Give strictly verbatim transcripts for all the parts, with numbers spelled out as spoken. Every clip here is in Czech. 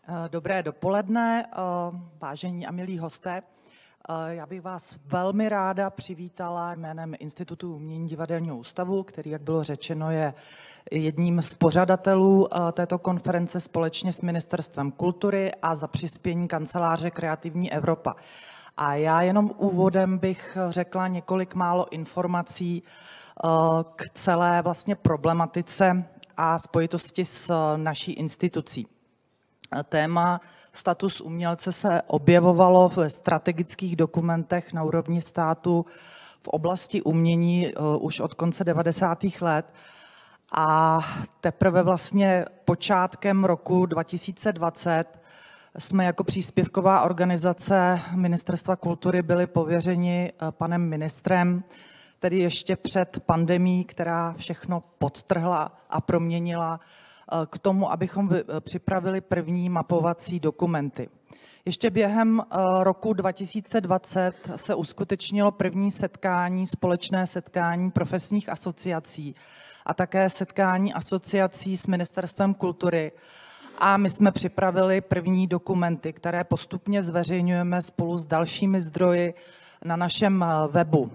Dobré dopoledne, vážení a milí hosté. Já bych vás velmi ráda přivítala jménem Institutu umění Divadelního ústavu, který, jak bylo řečeno, je jedním z pořadatelů této konference společně s Ministerstvem kultury a za přispění kanceláře Kreativní Evropa. A já jenom úvodem bych řekla několik málo informací k celé vlastně problematice a spojitosti s naší institucí. Téma status umělce se objevovalo v strategických dokumentech na úrovni státu v oblasti umění už od konce devadesátých let a teprve vlastně počátkem roku dva tisíce dvacet jsme jako příspěvková organizace Ministerstva kultury byli pověřeni panem ministrem, tedy ještě před pandemií, která všechno podtrhla a proměnila, k tomu, abychom připravili první mapovací dokumenty. Ještě během roku dva tisíce dvacet se uskutečnilo první setkání, společné setkání profesních asociací a také setkání asociací s Ministerstvem kultury. A my jsme připravili první dokumenty, které postupně zveřejňujeme spolu s dalšími zdroji na našem webu.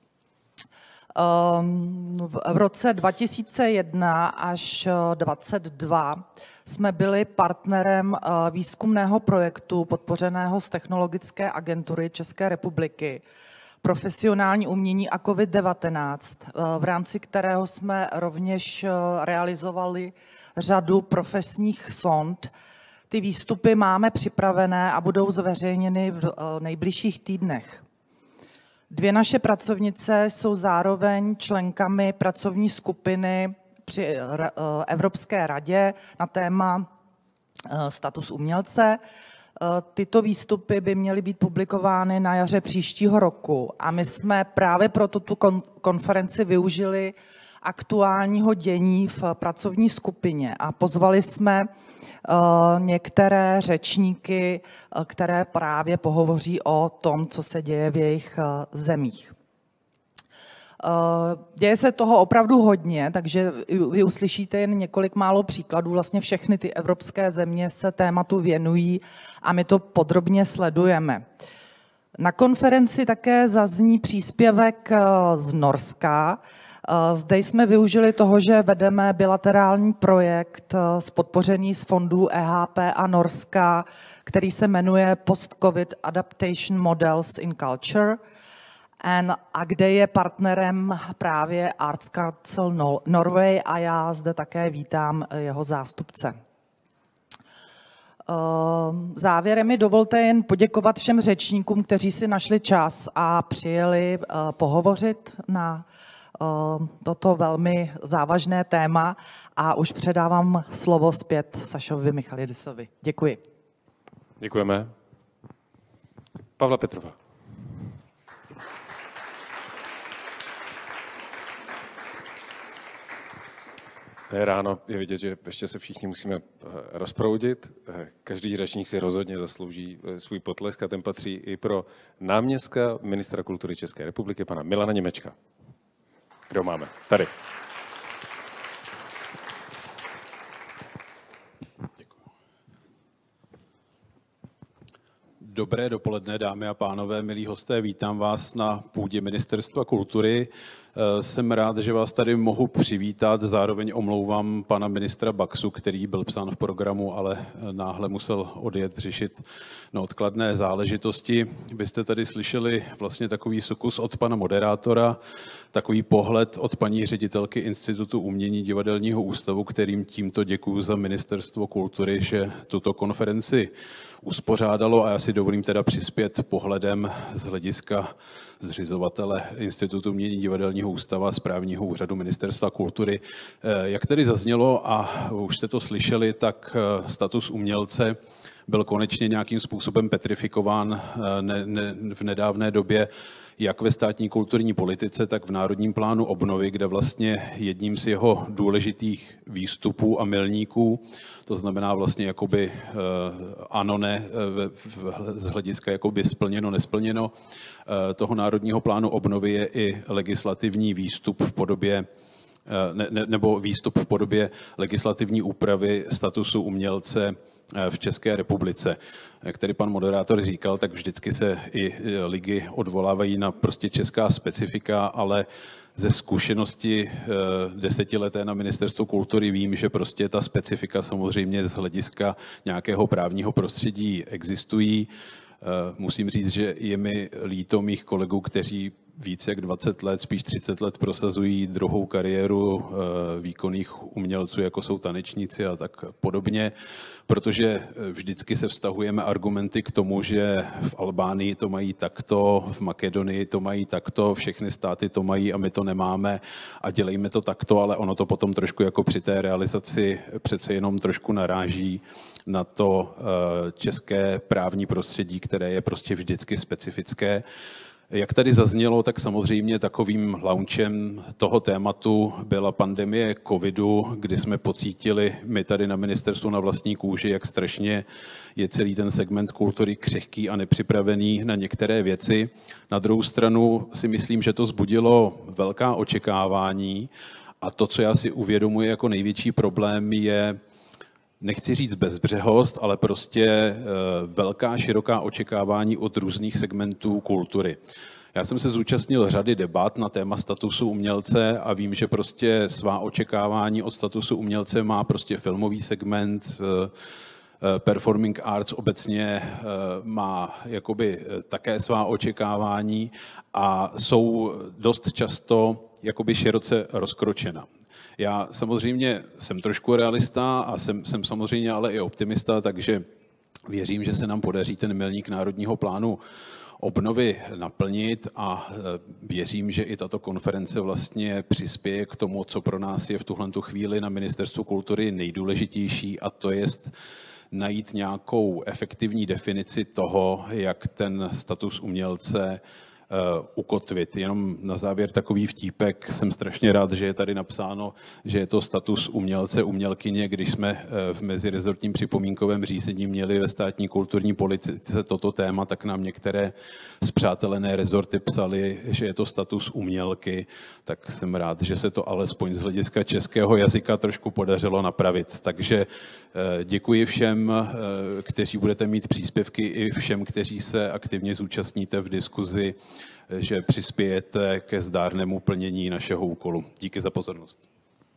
V roce dva tisíce jedna až dvacet dva jsme byli partnerem výzkumného projektu podpořeného z Technologické agentury České republiky Profesionální umění a COVID devatenáct, v rámci kterého jsme rovněž realizovali řadu profesních sond. Ty výstupy máme připravené a budou zveřejněny v nejbližších týdnech. Dvě naše pracovnice jsou zároveň členkami pracovní skupiny při Evropské radě na téma status umělce. Tyto výstupy by měly být publikovány na jaře příštího roku a my jsme právě pro tuto konferenci využili aktuálního dění v pracovní skupině a pozvali jsme některé řečníky, které právě pohovoří o tom, co se děje v jejich zemích. Děje se toho opravdu hodně, takže vy uslyšíte jen několik málo příkladů. Vlastně všechny ty evropské země se tématu věnují a my to podrobně sledujeme. Na konferenci také zazní příspěvek z Norska. Zde jsme využili toho, že vedeme bilaterální projekt podpořený z fondů E H P a Norska, který se jmenuje Post-Covid Adaptation Models in Culture a kde je partnerem právě Arts Council Norway a já zde také vítám jeho zástupce. Závěrem mi dovolte jen poděkovat všem řečníkům, kteří si našli čas a přijeli pohovořit na toto velmi závažné téma a už předávám slovo zpět Sašovi Michalidisovi. Děkuji. Děkujeme. Pavla Petrova. Ráno je vidět, že ještě se všichni musíme rozproudit. Každý řečník si rozhodně zaslouží svůj potlesk a ten patří i pro náměstka ministra kultury České republiky, pana Milana Němečka. Kdo máme? Tady. Děkuji. Dobré dopoledne, dámy a pánové, milí hosté, vítám vás na půdě Ministerstva kultury. Jsem rád, že vás tady mohu přivítat, zároveň omlouvám pana ministra Baxu, který byl psán v programu, ale náhle musel odjet řešit neodkladné záležitosti. Vy jste tady slyšeli vlastně takový sukus od pana moderátora, takový pohled od paní ředitelky Institutu umění Divadelního ústavu, kterým tímto děkuju za Ministerstvo kultury, že tuto konferenci uspořádalo a já si dovolím teda přispět pohledem z hlediska zřizovatele Institutu umění Divadelního ústava správního úřadu Ministerstva kultury. Jak tedy zaznělo a už jste to slyšeli, tak status umělce byl konečně nějakým způsobem petrifikován ne, ne, v nedávné době jak ve státní kulturní politice, tak v Národním plánu obnovy, kde vlastně jedním z jeho důležitých výstupů a milníků, to znamená vlastně jakoby ano, ne, z hlediska jakoby splněno, nesplněno, toho Národního plánu obnovy je i legislativní výstup v podobě ne, ne, nebo výstup v podobě legislativní úpravy statusu umělce v České republice. Jak tady pan moderátor říkal, tak vždycky se i ligy odvolávají na prostě česká specifika, ale ze zkušenosti desetileté na Ministerstvu kultury vím, že prostě ta specifika samozřejmě z hlediska nějakého právního prostředí existují. Musím říct, že je mi líto mých kolegů, kteří více jak dvacet let, spíš třicet let prosazují druhou kariéru výkonných umělců, jako jsou tanečníci a tak podobně, protože vždycky se vztahujeme argumenty k tomu, že v Albánii to mají takto, v Makedonii to mají takto, všechny státy to mají a my to nemáme a dělejme to takto, ale ono to potom trošku jako při té realizaci přece jenom trošku naráží na to české právní prostředí, které je prostě vždycky specifické. Jak tady zaznělo, tak samozřejmě takovým launchem toho tématu byla pandemie covidu, kdy jsme pocítili my tady na ministerstvu na vlastní kůži, jak strašně je celý ten segment kultury křehký a nepřipravený na některé věci. Na druhou stranu si myslím, že to vzbudilo velká očekávání a to, co já si uvědomuji jako největší problém, je, nechci říct bezbřehost, ale prostě velká, široká očekávání od různých segmentů kultury. Já jsem se zúčastnil řady debat na téma statusu umělce a vím, že prostě svá očekávání od statusu umělce má prostě filmový segment, performing arts obecně má jakoby také svá očekávání a jsou dost často jakoby široce rozkročena. Já samozřejmě jsem trošku realista a jsem, jsem samozřejmě ale i optimista, takže věřím, že se nám podaří ten milník Národního plánu obnovy naplnit a věřím, že i tato konference vlastně přispěje k tomu, co pro nás je v tuhletu chvíli na Ministerstvu kultury nejdůležitější, a to je najít nějakou efektivní definici toho, jak ten status umělce Uh, ukotvit. Jenom na závěr takový vtípek. Jsem strašně rád, že je tady napsáno, že je to status umělce, umělkyně, když jsme uh, v mezirezortním připomínkovém řízení měli ve státní kulturní politice toto téma, tak nám některé spřátelené rezorty psali, že je to status umělky, tak jsem rád, že se to alespoň z hlediska českého jazyka trošku podařilo napravit. Takže uh, děkuji všem, uh, kteří budete mít příspěvky, i všem, kteří se aktivně zúčastníte v diskuzi, že přispějete ke zdárnému plnění našeho úkolu. Díky za pozornost.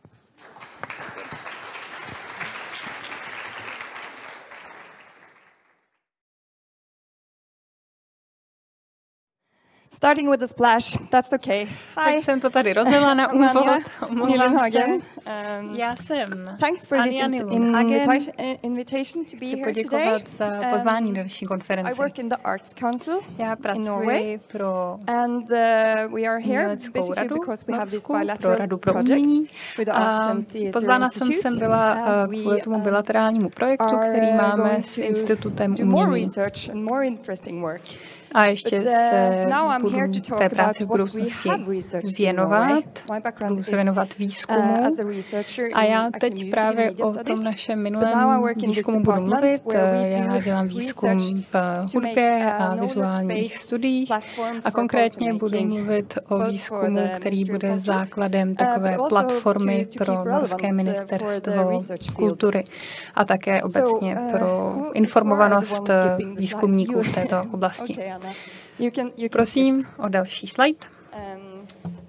Starting with a splash, that's okay. Hi. Tak jsem to tady rozjela na úvod. Omlouvám se. Um, Já jsem thanks for this Anja invitation, invitation to be Chci here poděkovat today. za pozvání do naší I konference. work in the Arts Council Já in Norway, pracuji pro and uh, we are here uměleckou basically radu because we have this Norsku, pro bilateral radu pro project umění. with the A Arts and Theatre pozvána jsem Institute, sem byla and kvůli we, tomu um, bilaterálnímu projektu, are který máme going s to Institutem do more umění. research and more interesting work. A ještě But, uh, se now I'm budu here to talk té práci v about what we budoucnosti have researched in věnovat. Norway. My background Budu se is, věnovat uh, výzkumu. as a researcher A in já actually teď music právě and media o studies. tom našem But now I minulém work in this výzkumu budu department mluvit. where we Já do dělám výzkum research v to hudbě make, uh, a vizuálních knowledge-based studiích platform a for konkrétně policy budu making, mluvit o both for výzkumu, the který Ministry of bude Culture, základem uh, takové but also platformy to- to pro keep norské relevant, uh, for the ministerstvo research fields. kultury a také obecně So, uh, pro who- who are the informovanost ones skipping the výzkumníků slides? v této You- oblasti. Okay, Anna. You can- you can Prosím o další slide. Um,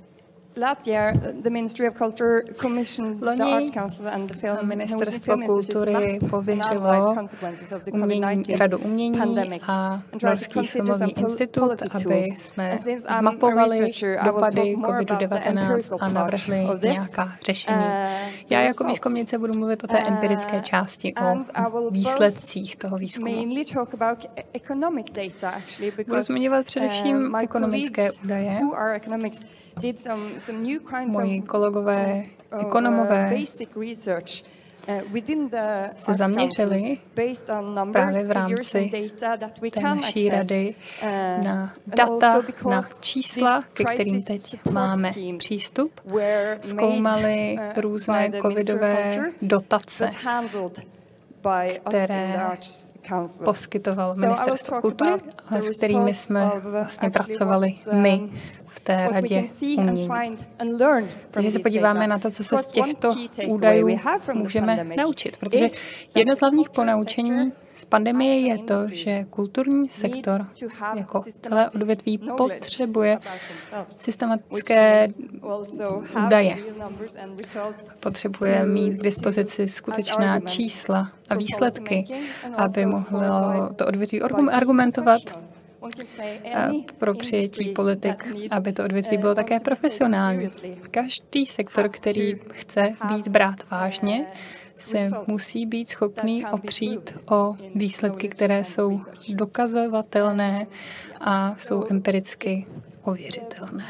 Last year, the Ministry of Culture commissioned the Loni Arts Council and the Film Ministerstvo Norwegian Film Institute kultury to pověřilo analyze consequences of the umění, COVID nineteen Radu umění pandemic a and try to Norský consider some filmový pol- institut, policy aby tools. jsme And since I'm a zmapovali researcher, I will dopady talk more covidu about the devatenáct empirical a part navrhli of this. nějaká řešení. Uh, the Já jako results. výzkumnice budu mluvit o té empirické Uh, části, and I will o both výsledcích toho výzkumu. mainly talk about e- economic data, actually, Budu because zmiňovat především uh, my ekonomické colleagues údaje. who are economics did some, some new kinds Moji of kolegové uh, ekonomové basic research uh, within the se Arts zaměřili Council based on numbers, právě v figures and rámci data that we té can naší access. rady Uh, na and data, also because na čísla, these ke kterým crisis teď support máme schemes přístup. were Zkoumali made, uh, různé by the Ministry of covidové Culture, dotace, but handled by us in které the Arts Council. poskytoval So I will Ministerstvo talk kultury, about the a s kterými results jsme of, uh, vlastně actually pracovali what, um, my v té radě umění. Takže se podíváme na to, co se z těchto údajů můžeme naučit, protože jedno z hlavních ponaučení z pandemie je to, že kulturní sektor jako celé odvětví potřebuje systematické údaje. Potřebuje mít k dispozici skutečná čísla a výsledky, aby mohlo to odvětví argumentovat pro přijetí politik, aby to odvětví bylo také profesionální. Každý sektor, který chce být brát vážně, se musí být schopný opřít o výsledky, které jsou dokazovatelné a jsou empiricky ověřitelné.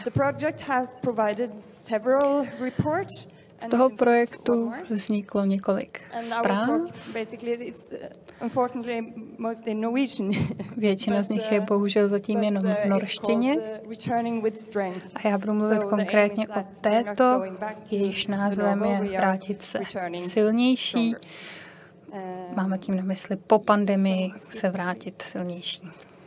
Z toho projektu vzniklo několik zpráv. Většina z nich je bohužel zatím jenom v norštině. A já budu mluvit konkrétně o této, jejíž názvem je Vrátit se silnější. Máme tím na mysli po pandemii se vrátit silnější.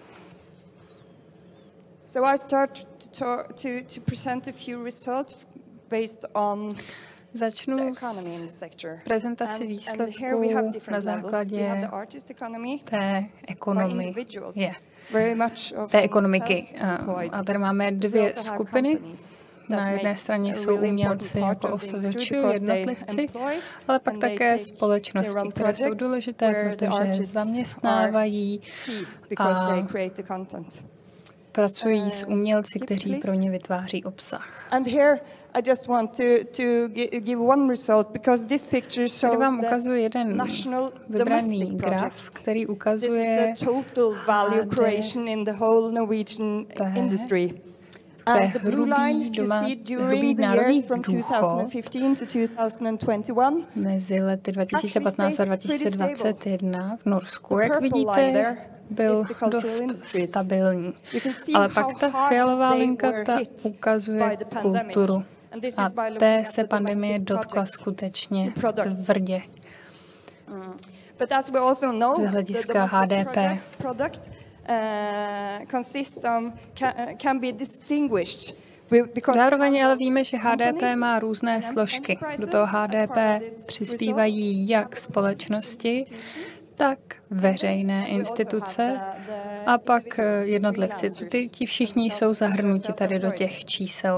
So I start to, to, to present a few results based on Začnu s prezentací výsledků na základě té ekonomie, té ekonomiky. A tady máme dvě skupiny. Na jedné straně jsou umělci jako osověči, jednotlivci, ale pak také společnosti, které jsou důležité, protože zaměstnávají a pracují s umělci, kteří pro ně vytváří obsah. I just want to, to give one result because this picture shows Tady vám ukazuji jeden vybraný graf, který ukazuje total value creation in the whole Norwegian industry. And the blue line you see during the years from two thousand fifteen to two thousand twenty-one. Mezi lety dva tisíce patnáct a dva tisíce dvacet jedna v Norsku, jak vidíte, byl dost stabilní. Ale pak ta fialová linka ta ukazuje kulturu. A té se pandemie dotkla skutečně tvrdě. Z hlediska H D P. Zároveň ale víme, že H D P má různé složky. Do toho H D P přispívají jak společnosti, tak veřejné instituce a pak jednotlivci. Ty, ti všichni jsou zahrnuti tady do těch čísel.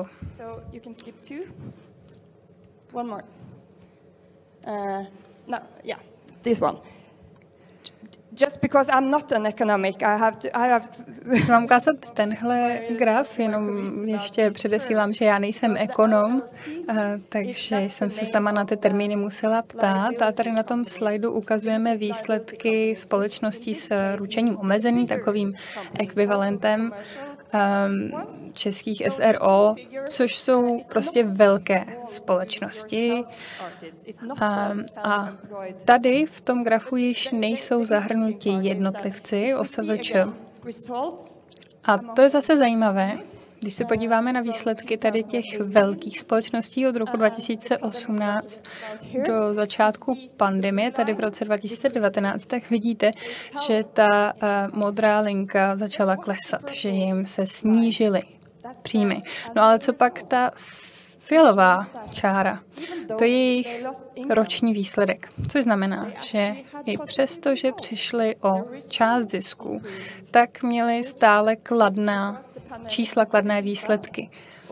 Just because I'm not an economic, I have to, I have... Chci vám ukázat tenhle graf, jenom ještě předesílám, že já nejsem ekonom, takže jsem se sama na ty termíny musela ptát. A tady na tom slajdu ukazujeme výsledky společností s ručením omezeným, takovým ekvivalentem um, českých S R O, což jsou prostě velké společnosti. Um, a tady v tom grafu již nejsou zahrnuti jednotlivci, O S V Č. A to je zase zajímavé, když se podíváme na výsledky tady těch velkých společností od roku dva tisíce osmnáct do začátku pandemie, tady v roce dva tisíce devatenáct, tak vidíte, že ta uh, modrá linka začala klesat, že jim se snížily příjmy. No ale co pak ta fialová čára, to je jejich roční výsledek, což znamená, že i přesto, že přišli o část zisků, tak měli stále kladná čísla, kladné výsledky.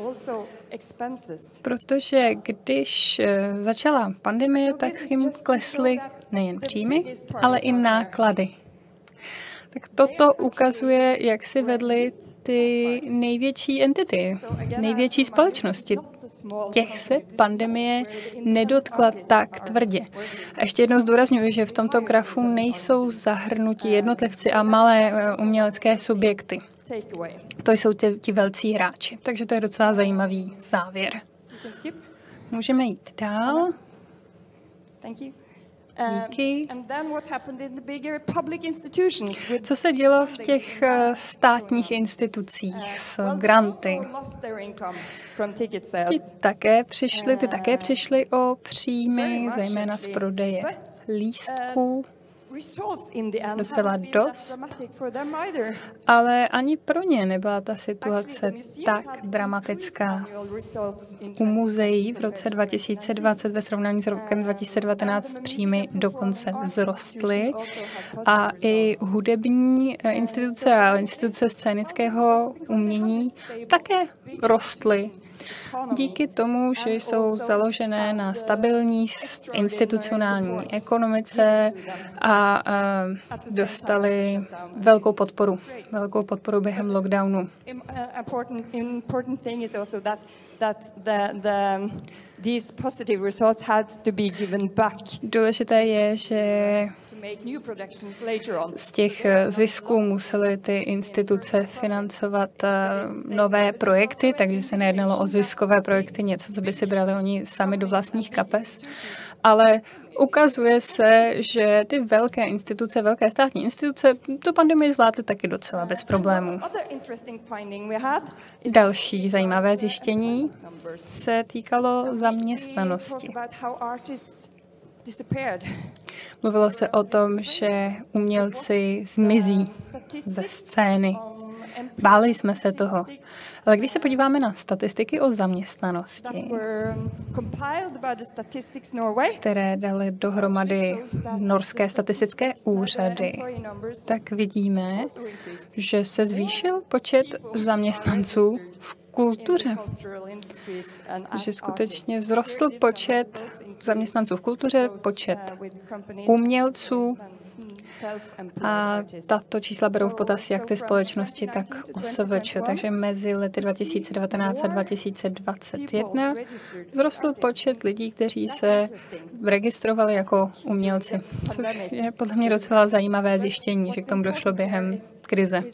Protože když začala pandemie, tak jim klesly nejen příjmy, ale i náklady. Tak toto ukazuje, jak si vedly ty největší entity, největší společnosti. Těch se pandemie nedotkla tak tvrdě. A ještě jednou zdůrazňuji, že v tomto grafu nejsou zahrnuti jednotlivci a malé umělecké subjekty. To jsou ti, ti velcí hráči. Takže to je docela zajímavý závěr. Můžeme jít dál. Díky. Co se dělo v těch státních institucích s granty? Ty také přišli, ty také přišli o příjmy, zejména z prodeje lístků. docela dost, ale ani pro ně nebyla ta situace tak dramatická. U muzeí v roce dva tisíce dvacet ve srovnání s rokem dva tisíce devatenáct příjmy dokonce vzrostly a i hudební instituce a instituce scénického umění také rostly. Díky tomu, že jsou založené na stabilní institucionální ekonomice a, a dostali velkou podporu, velkou podporu během lockdownu. Důležité je, že z těch zisků musely ty instituce financovat nové projekty, takže se nejednalo o ziskové projekty, něco, co by si brali oni sami do vlastních kapes. Ale ukazuje se, že ty velké instituce, velké státní instituce tu pandemii zvládly taky docela bez problémů. Další zajímavé zjištění se týkalo zaměstnanosti. Mluvilo se o tom, že umělci zmizí ze scény. Báli jsme se toho. Ale když se podíváme na statistiky o zaměstnanosti, které daly dohromady norské statistické úřady, tak vidíme, že se zvýšil počet zaměstnanců v kultuře. Že skutečně vzrostl počet zaměstnanců v kultuře, počet umělců a tato čísla berou v potaz jak ty společnosti, tak O S V Č. Takže mezi lety dva tisíce devatenáct a dva tisíce dvacet jedna vzrostl počet lidí, kteří se registrovali jako umělci, což je podle mě docela zajímavé zjištění, že k tomu došlo během krize.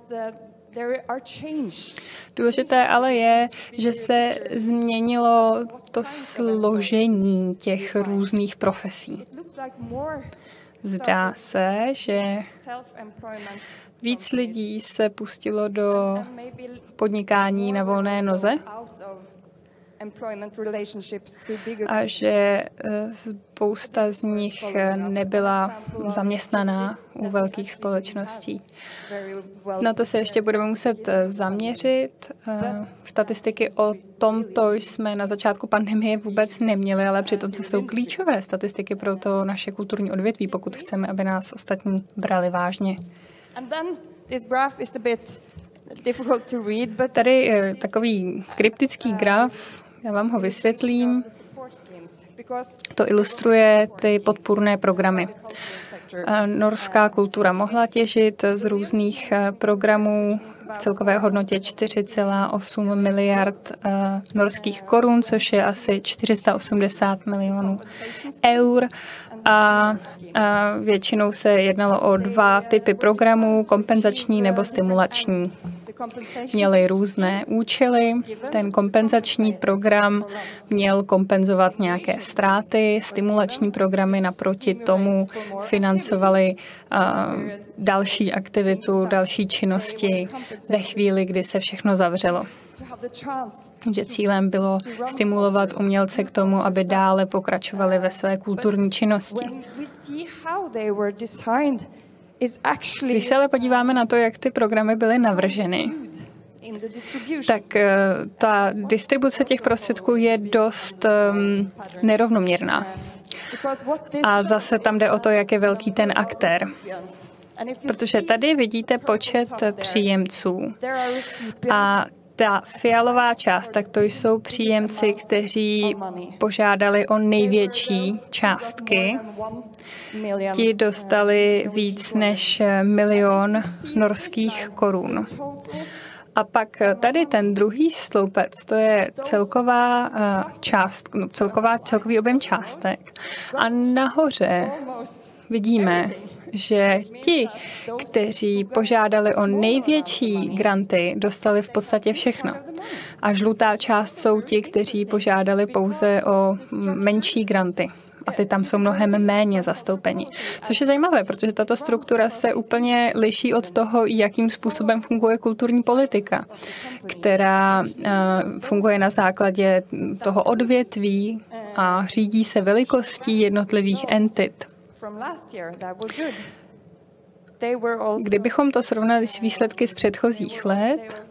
Důležité ale je, že se změnilo to složení těch různých profesí. Zdá se, že víc lidí se pustilo do podnikání na volné noze a že spousta z nich nebyla zaměstnaná u velkých společností. Na to se ještě budeme muset zaměřit. Statistiky o tomto jsme na začátku pandemie vůbec neměli, ale přitom to jsou klíčové statistiky pro to naše kulturní odvětví, pokud chceme, aby nás ostatní brali vážně. Tady je takový kryptický graf, já vám ho vysvětlím. To ilustruje ty podpůrné programy. Norská kultura mohla těžit z různých programů v celkové hodnotě čtyři celá osm miliard norských korun, což je asi čtyři sta osmdesát milionů eur. A, a většinou se jednalo o dva typy programů, kompenzační nebo stimulační. Měly různé účely. Ten kompenzační program měl kompenzovat nějaké ztráty, stimulační programy naproti tomu financovaly uh, další aktivitu, další činnosti ve chvíli, kdy se všechno zavřelo. Že cílem bylo stimulovat umělce k tomu, aby dále pokračovali ve své kulturní činnosti. Když se ale podíváme na to, jak ty programy byly navrženy, tak ta distribuce těch prostředků je dost um, nerovnoměrná. A zase tam jde o to, jak je velký ten aktér. Protože tady vidíte počet příjemců. A ta fialová část, tak to jsou příjemci, kteří požádali o největší částky. Ti dostali víc než milion norských korun. A pak tady ten druhý sloupec, to je celková část, no, celková, celkový objem částek. A nahoře vidíme, že ti, kteří požádali o největší granty, dostali v podstatě všechno. A žlutá část jsou ti, kteří požádali pouze o menší granty. A ty tam jsou mnohem méně zastoupeni. Což je zajímavé, protože tato struktura se úplně liší od toho, jakým způsobem funguje kulturní politika, která funguje na základě toho odvětví a řídí se velikostí jednotlivých entit. Kdybychom to srovnali s výsledky z předchozích let,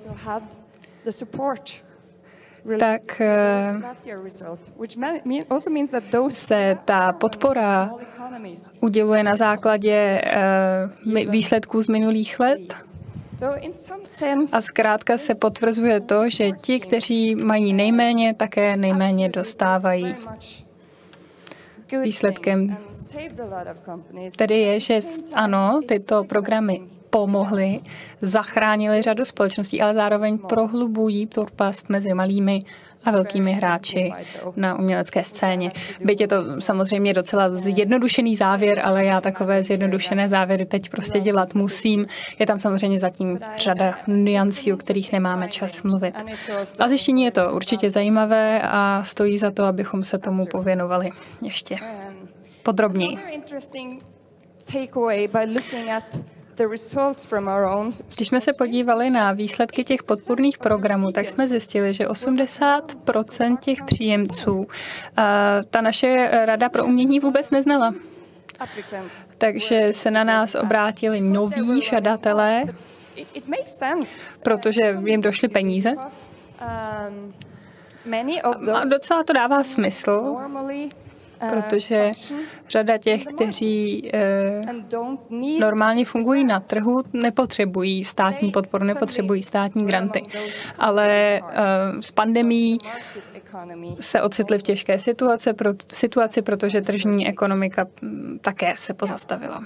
tak se ta podpora uděluje na základě výsledků z minulých let. A zkrátka se potvrzuje to, že ti, kteří mají nejméně, také nejméně dostávají. Výsledkem tedy je, že ano, tyto programy pomohly, zachránily řadu společností, ale zároveň prohlubují propast mezi malými a velkými hráči na umělecké scéně. Byť je to samozřejmě docela zjednodušený závěr, ale já takové zjednodušené závěry teď prostě dělat musím. Je tam samozřejmě zatím řada nuancí, o kterých nemáme čas mluvit. A zjištění je to určitě zajímavé a stojí za to, abychom se tomu pověnovali ještě podrobněji. Když jsme se podívali na výsledky těch podpůrných programů, tak jsme zjistili, že osmdesát procent těch příjemců ta naše Rada pro umění vůbec neznala. Takže se na nás obrátili noví žadatelé, protože jim došly peníze. A docela to dává smysl, protože řada těch, kteří eh, normálně fungují na trhu, nepotřebují státní podporu, nepotřebují státní granty. Ale eh, s pandemií se ocitli v těžké situaci, pro, situaci, protože tržní ekonomika také se pozastavila.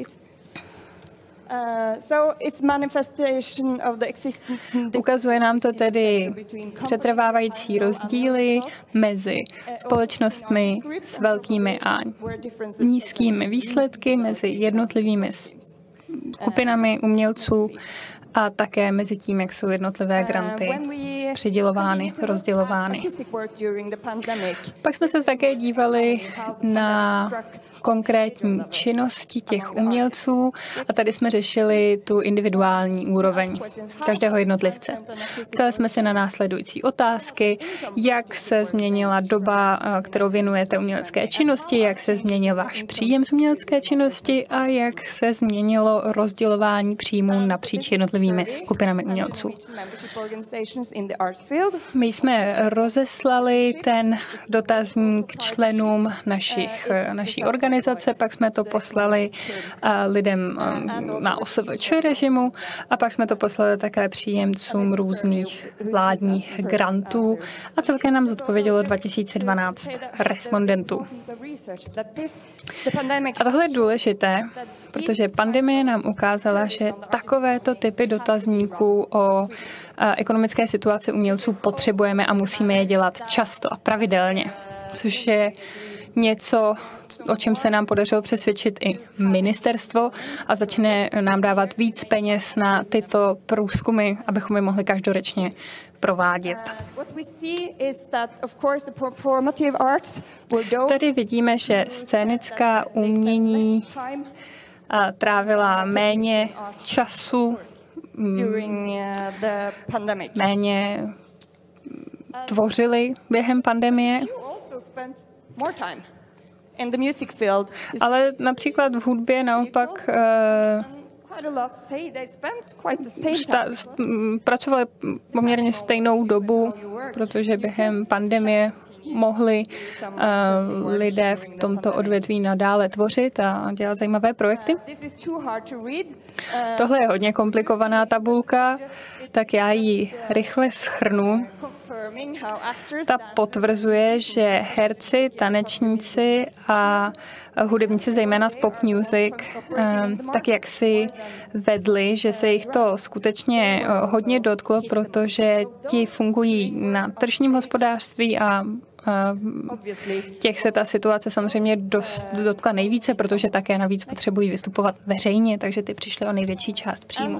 Ukazuje nám to tedy přetrvávající rozdíly mezi společnostmi s velkými a nízkými výsledky, mezi jednotlivými skupinami umělců a také mezi tím, jak jsou jednotlivé granty přidělovány, rozdělovány. Pak jsme se také dívali na konkrétní činnosti těch umělců a tady jsme řešili tu individuální úroveň každého jednotlivce. Ptali jsme se na následující otázky, jak se změnila doba, kterou věnujete umělecké činnosti, jak se změnil váš příjem z umělecké činnosti a jak se změnilo rozdělování příjmů napříč jednotlivými skupinami umělců. My jsme rozeslali ten dotazník členům našich, naší organizace, pak jsme to poslali lidem na O S V Č režimu a pak jsme to poslali také příjemcům různých vládních grantů a celkem nám zodpovědělo dva tisíce dvanáct respondentů. A tohle je důležité, protože pandemie nám ukázala, že takovéto typy dotazníků o ekonomické situaci umělců potřebujeme a musíme je dělat často a pravidelně, což je něco, o čem se nám podařilo přesvědčit i ministerstvo a začne nám dávat víc peněz na tyto průzkumy, abychom je mohli každoročně provádět. Tady vidíme, že scénická umění trávila méně času, méně tvořili během pandemie. Ale například v hudbě naopak sta, pracovali poměrně stejnou dobu, protože během pandemie mohli uh, lidé v tomto odvětví nadále tvořit a dělat zajímavé projekty. Tohle je hodně komplikovaná tabulka, tak já ji rychle shrnu. Ta potvrzuje, že herci, tanečníci a hudebníci, zejména z pop music, tak jak si vedli, že se jich to skutečně hodně dotklo, protože ti fungují na tržním hospodářství a těch se ta situace samozřejmě dost dotkla nejvíce, protože také navíc potřebují vystupovat veřejně, takže ty přišly o největší část příjmu.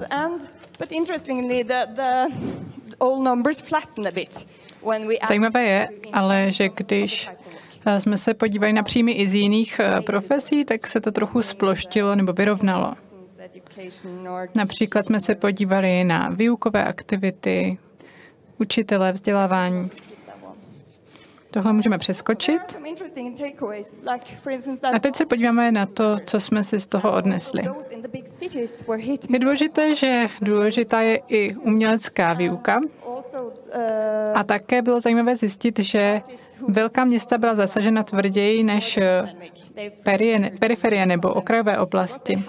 Zajímavé je, ale že když jsme se podívali na příjmy i z jiných profesí, tak se to trochu sploštilo nebo vyrovnalo. Například jsme se podívali na výukové aktivity, učitele, vzdělávání. Tohle můžeme přeskočit. A teď se podíváme na to, co jsme si z toho odnesli. Je důležité, že důležitá je i umělecká výuka. A také bylo zajímavé zjistit, že velká města byla zasažena tvrději než periferie nebo okrajové oblasti.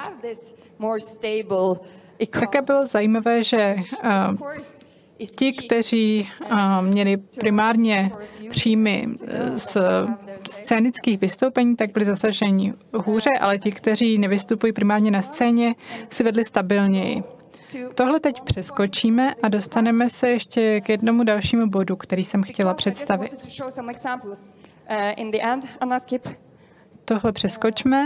Také bylo zajímavé, že ti, kteří měli primárně příjmy z scénických vystoupení, tak byli zasaženi hůře, ale ti, kteří nevystupují primárně na scéně, si vedli stabilněji. Tohle teď přeskočíme a dostaneme se ještě k jednomu dalšímu bodu, který jsem chtěla představit. Tohle přeskočme.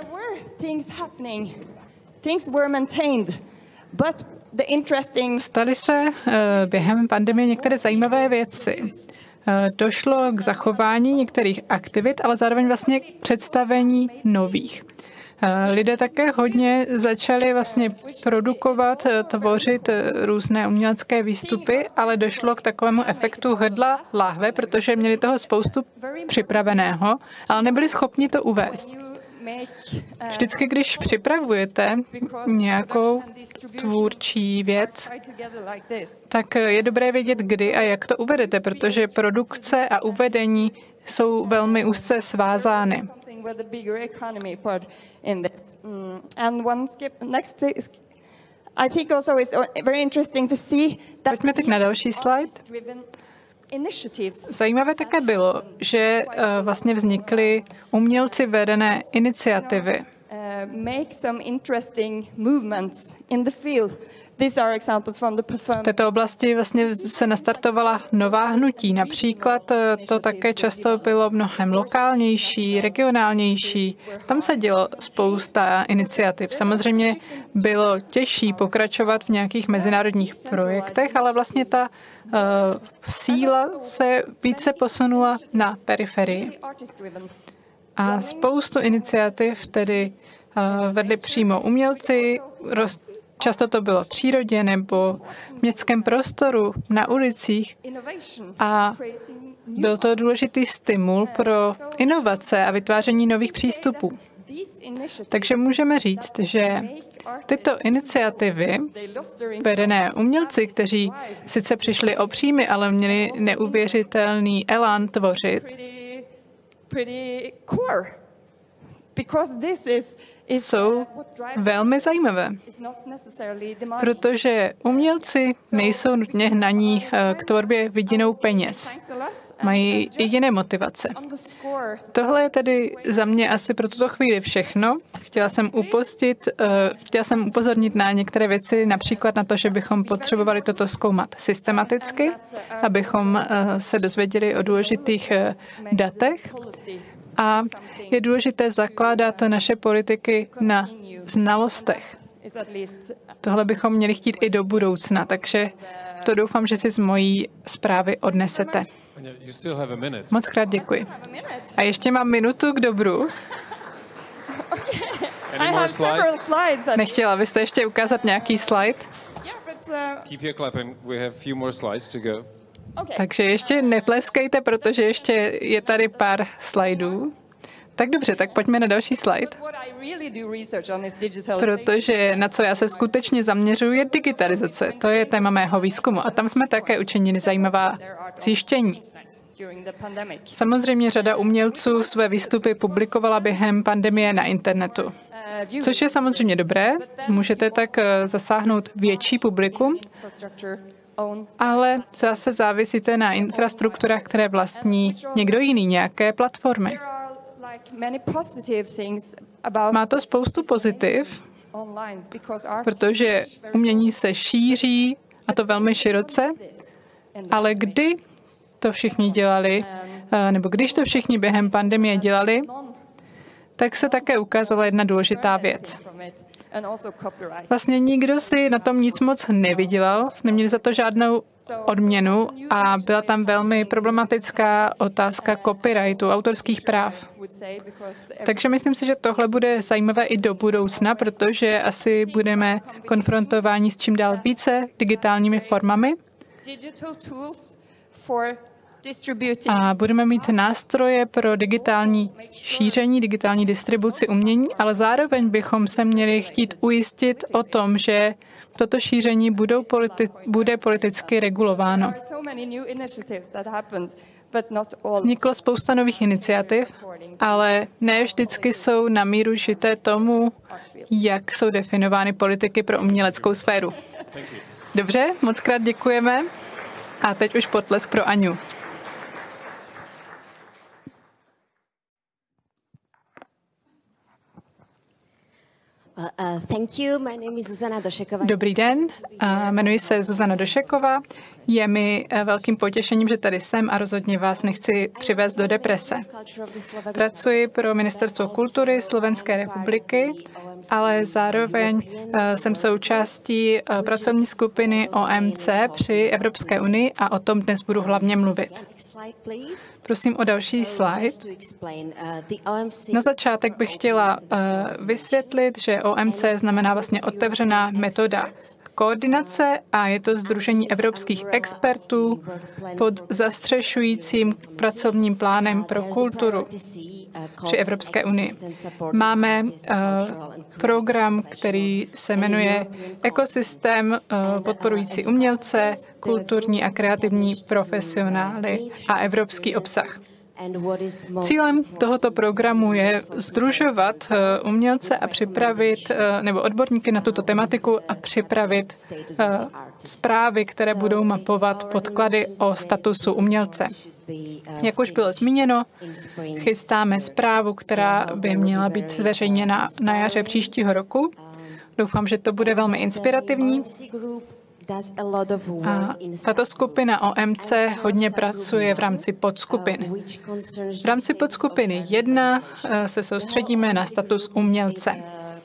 Staly se během pandemie některé zajímavé věci. Došlo k zachování některých aktivit, ale zároveň vlastně k představení nových. Lidé také hodně začali vlastně produkovat, tvořit různé umělecké výstupy, ale došlo k takovému efektu hrdla láhve, protože měli toho spoustu připraveného, ale nebyli schopni to uvést. Vždycky, když připravujete nějakou tvůrčí věc, tak je dobré vědět, kdy a jak to uvedete, protože produkce a uvedení jsou velmi úzce svázány. Pojďme teď na další slide. Zajímavé také bylo, že uh, vlastně vznikly umělci vedené iniciativy. V této oblasti vlastně se nastartovala nová hnutí. Například to také často bylo mnohem lokálnější, regionálnější. Tam se dělo spousta iniciativ. Samozřejmě bylo těžší pokračovat v nějakých mezinárodních projektech, ale vlastně ta uh, síla se více posunula na periferii. A spoustu iniciativ tedy uh, vedli přímo umělci, roz, často to bylo v přírodě nebo v městském prostoru, na ulicích. A byl to důležitý stimul pro inovace a vytváření nových přístupů. Takže můžeme říct, že tyto iniciativy, vedené umělci, kteří sice přišli o příjmy, ale měli neuvěřitelný elán tvořit, jsou velmi zajímavé, protože umělci nejsou nutně hnaní k tvorbě vidinou peněz. Mají i jiné motivace. Tohle je tedy za mě asi pro tuto chvíli všechno. Chtěla jsem upustit, chtěla jsem upozornit na některé věci, například na to, že bychom potřebovali toto zkoumat systematicky, abychom se dozvěděli o důležitých datech. A je důležité zakládat naše politiky na znalostech. Tohle bychom měli chtít i do budoucna, takže to doufám, že si z mojí zprávy odnesete. Moc krát děkuji. A ještě mám minutu k dobru. Nechtěla byste ještě ukázat nějaký slide? Takže ještě netleskejte, protože ještě je tady pár slajdů. Tak dobře, tak pojďme na další slide. Protože na co já se skutečně zaměřuji, je digitalizace. To je téma mého výzkumu. A tam jsme také učinili zajímavá zjištění. Samozřejmě řada umělců své výstupy publikovala během pandemie na internetu. Což je samozřejmě dobré, můžete tak zasáhnout větší publikum, ale zase závisíte na infrastrukturách, které vlastní někdo jiný, nějaké platformy. Má to spoustu pozitiv, protože umění se šíří, a to velmi široce, ale kdy to všichni dělali, nebo když to všichni během pandemie dělali, tak se také ukázala jedna důležitá věc. Vlastně nikdo si na tom nic moc nevydělal, neměli za to žádnou odměnu a byla tam velmi problematická otázka copyrightu, autorských práv. Takže myslím si, že tohle bude zajímavé i do budoucna, protože asi budeme konfrontováni s čím dál více digitálními formami. A budeme mít nástroje pro digitální šíření, digitální distribuci umění, ale zároveň bychom se měli chtít ujistit o tom, že toto šíření budou politi- bude politicky regulováno. Vzniklo spousta nových iniciativ, ale ne vždycky jsou na míru šité tomu, jak jsou definovány politiky pro uměleckou sféru. Dobře, moc krát děkujeme. A teď už potlesk pro Aňu. Dobrý den, jmenuji se Zuzana Došeková. Je mi velkým potěšením, že tady jsem a rozhodně vás nechci přivést do deprese. Pracuji pro Ministerstvo kultury Slovenské republiky, ale zároveň jsem součástí pracovní skupiny O M C při Evropské unii a o tom dnes budu hlavně mluvit. Prosím o další slide. Na začátek bych chtěla vysvětlit, že O M C znamená vlastně otevřená metoda koordinace a je to sdružení evropských expertů pod zastřešujícím pracovním plánem pro kulturu při Evropské unii. Máme uh, program, který se jmenuje Ekosystém uh, podporující umělce, kulturní a kreativní profesionály a evropský obsah. Cílem tohoto programu je sdružovat umělce a připravit, nebo odborníky na tuto tematiku a připravit zprávy, které budou mapovat podklady o statusu umělce. Jak už bylo zmíněno, chystáme zprávu, která by měla být zveřejněna na jaře příštího roku. Doufám, že to bude velmi inspirativní. A tato skupina O M C hodně pracuje v rámci podskupin. V rámci podskupiny jedna se soustředíme na status umělce.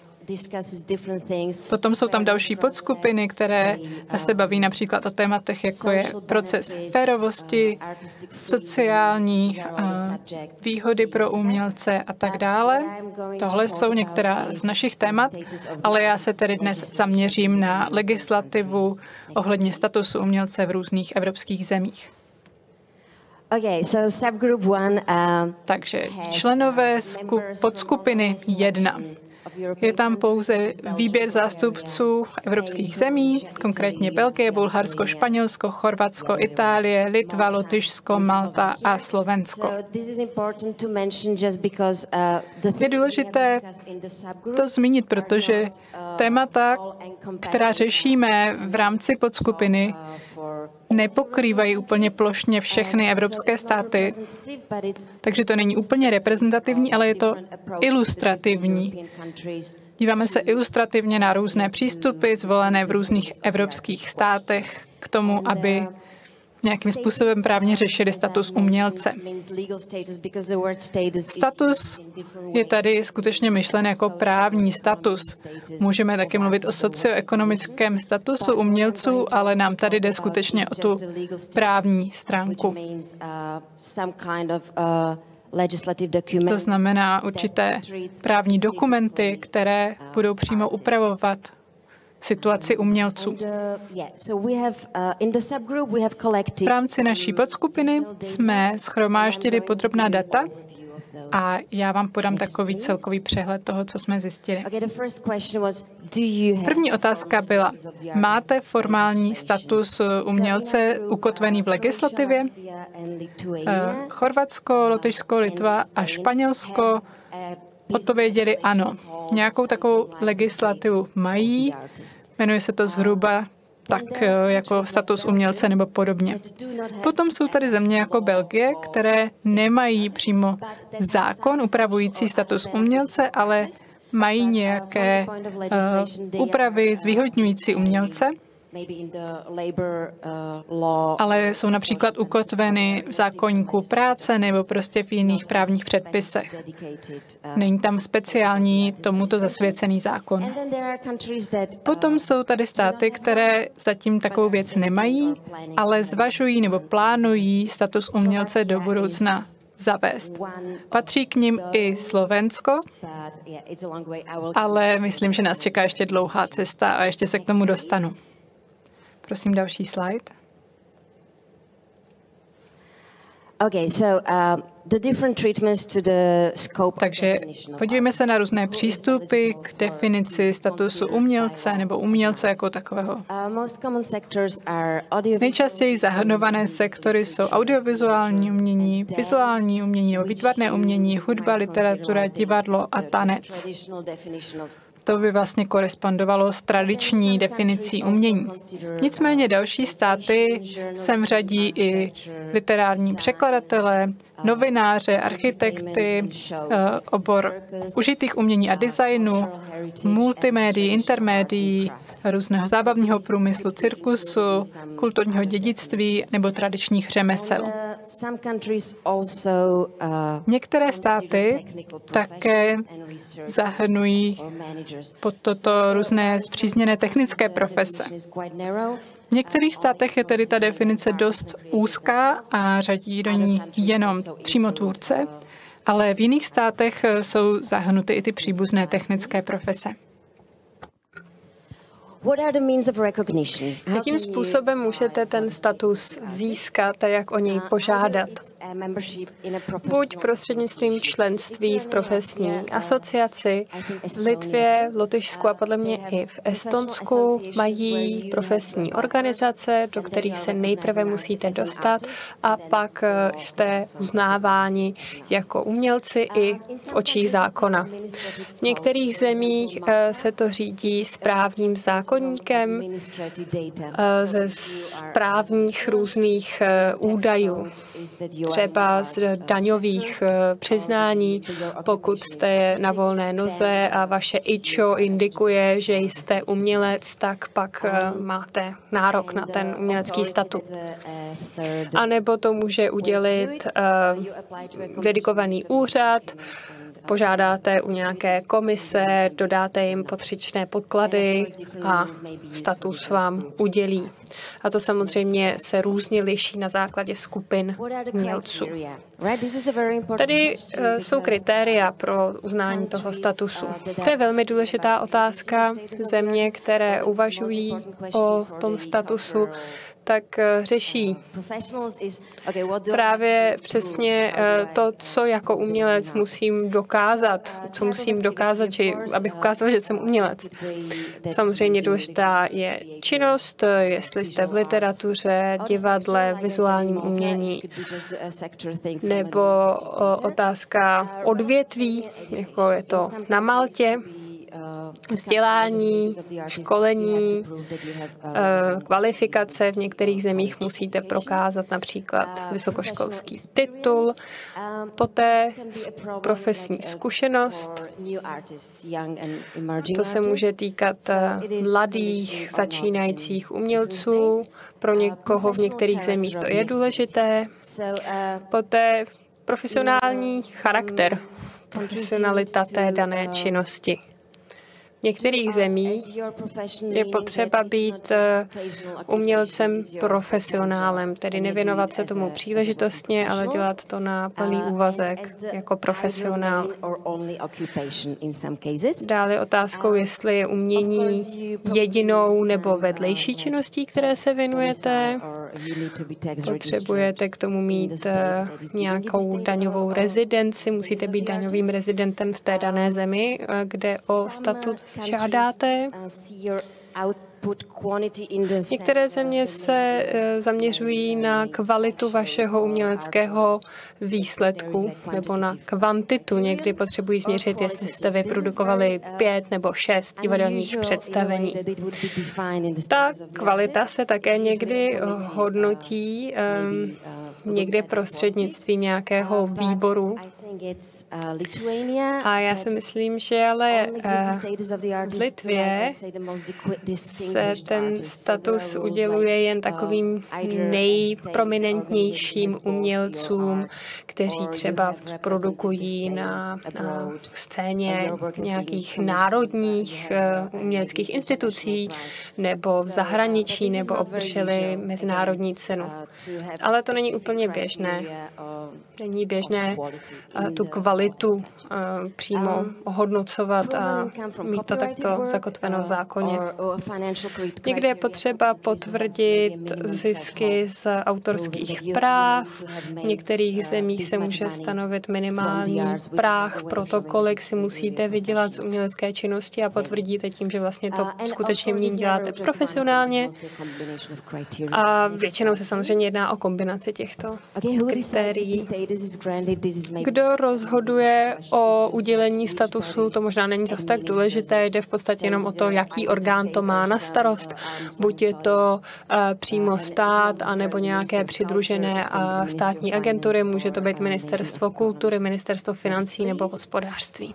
Potom jsou tam další podskupiny, které se baví například o tématech, jako je proces férovosti, sociální výhody pro umělce a tak dále. Tohle jsou některá z našich témat, ale já se tedy dnes zaměřím na legislativu ohledně statusu umělce v různých evropských zemích. Okay, so subgroup one, uh, Takže členové skup, podskupiny jedna. Je tam pouze výběr zástupců evropských zemí, konkrétně Belgie, Bulharsko, Španělsko, Chorvatsko, Itálie, Litva, Lotyšsko, Malta a Slovensko. Je důležité to zmínit, protože témata, která řešíme v rámci podskupiny, nepokrývají úplně plošně všechny evropské státy, takže to není úplně reprezentativní, ale je to ilustrativní. Díváme se ilustrativně na různé přístupy zvolené v různých evropských státech k tomu, aby nějakým způsobem právně řešili status umělce. Status je tady skutečně myšlen jako právní status. Můžeme taky mluvit o socioekonomickém statusu umělců, ale nám tady jde skutečně o tu právní stránku. To znamená určité právní dokumenty, které budou přímo upravovat situaci umělců. V rámci naší podskupiny jsme shromáždili podrobná data a já vám podám takový celkový přehled toho, co jsme zjistili. První otázka byla, máte formální status umělce ukotvený v legislativě? Chorvatsko, Lotyšsko, Litva a Španělsko odpověděli ano. Nějakou takovou legislativu mají, jmenuje se to zhruba tak jako status umělce nebo podobně. Potom jsou tady země jako Belgie, které nemají přímo zákon upravující status umělce, ale mají nějaké uh, úpravy zvýhodňující umělce, ale jsou například ukotveny v zákoníku práce nebo prostě v jiných právních předpisech. Není tam speciální tomuto zasvěcený zákon. Potom jsou tady státy, které zatím takovou věc nemají, ale zvažují nebo plánují status umělce do budoucna zavést. Patří k nim i Slovensko, ale myslím, že nás čeká ještě dlouhá cesta a ještě se k tomu dostanu. Prosím další slide. Okay, so uh, the different treatments to the scope. Takže podívejme se na různé přístupy k definici statusu umělce nebo umělce jako takového. Nejčastěji zahrnované sektory jsou audiovizuální umění, vizuální umění nebo výtvarné umění, hudba, literatura, divadlo a tanec. To by vlastně korespondovalo s tradiční definicí umění. Nicméně další státy sem řadí i literární překladatele, novináře, architekty, obor užitých umění a designu, multimédií, intermédií, různého zábavního průmyslu, cirkusu, kulturního dědictví nebo tradičních řemesel. Některé státy také zahrnují pod toto různé spřízněné technické profese. V některých státech je tedy ta definice dost úzká a řadí do ní jenom přímo tvůrce, ale v jiných státech jsou zahrnuty i ty příbuzné technické profese. Jakým způsobem můžete ten status získat a jak o něj požádat? Buď prostřednictvím členství v profesní asociaci. V Litvě, v Lotyšsku a podle mě i v Estonsku mají profesní organizace, do kterých se nejprve musíte dostat a pak jste uznáváni jako umělci i v očích zákona. V některých zemích se to řídí správním zákonem, ze správních různých údajů, třeba z daňových přiznání. Pokud jste na volné noze a vaše I Č O indikuje, že jste umělec, tak pak máte nárok na ten umělecký statut. A nebo to může udělit dedikovaný úřad, požádáte u nějaké komise, dodáte jim patřičné podklady a status vám udělí. A to samozřejmě se různě liší na základě skupin umělců. Tady jsou kritéria pro uznání toho statusu. To je velmi důležitá otázka. Země, které uvažují o tom statusu, tak řeší právě přesně to, co jako umělec musím dokázat, co musím dokázat, že, abych ukázal, že jsem umělec. Samozřejmě důležitá je činnost, jestli jste v literatuře, divadle, vizuálním umění, nebo otázka odvětví, jako je to na Maltě, vzdělání, školení, kvalifikace. V některých zemích musíte prokázat například vysokoškolský titul, poté profesní zkušenost. To se může týkat mladých, začínajících umělců. Pro někoho v některých zemích to je důležité. Poté profesionální charakter, profesionalita té dané činnosti. V některých zemích je potřeba být umělcem profesionálem, tedy nevěnovat se tomu příležitostně, ale dělat to na plný úvazek jako profesionál. Dále otázkou, jestli je umění jedinou nebo vedlejší činností, které se věnujete. Potřebujete k tomu mít nějakou daňovou rezidenci, musíte být daňovým rezidentem v té dané zemi, kde o statut žádáte. Některé země se zaměřují na kvalitu vašeho uměleckého výsledku nebo na kvantitu. Někdy potřebují změřit, jestli jste vyprodukovali pět nebo šest divadelních představení. Ta kvalita se také někdy hodnotí um, někdy prostřednictvím nějakého výboru. A já si myslím, že ale v Litvě se ten status uděluje jen takovým nejprominentnějším umělcům, kteří třeba produkují na, na scéně nějakých národních uměleckých institucí nebo v zahraničí nebo obdrželi mezinárodní cenu. Ale to není úplně běžné. Není běžné tu kvalitu přímo ohodnocovat a mít to takto zakotveno v zákoně. Někdy je potřeba potvrdit zisky z autorských práv. V některých zemích se může stanovit minimální práh pro to, kolik si musíte vydělat z umělecké činnosti a potvrdíte tím, že vlastně to skutečně v ní děláte profesionálně. A většinou se samozřejmě jedná o kombinaci těchto kritérií. Kdo rozhoduje o udělení statusu, to možná není zase tak důležité, jde v podstatě jenom o to, jaký orgán to má na starost. Buď je to uh, přímo stát, anebo nějaké přidružené uh, státní agentury, může to být ministerstvo kultury, ministerstvo financí nebo hospodářství.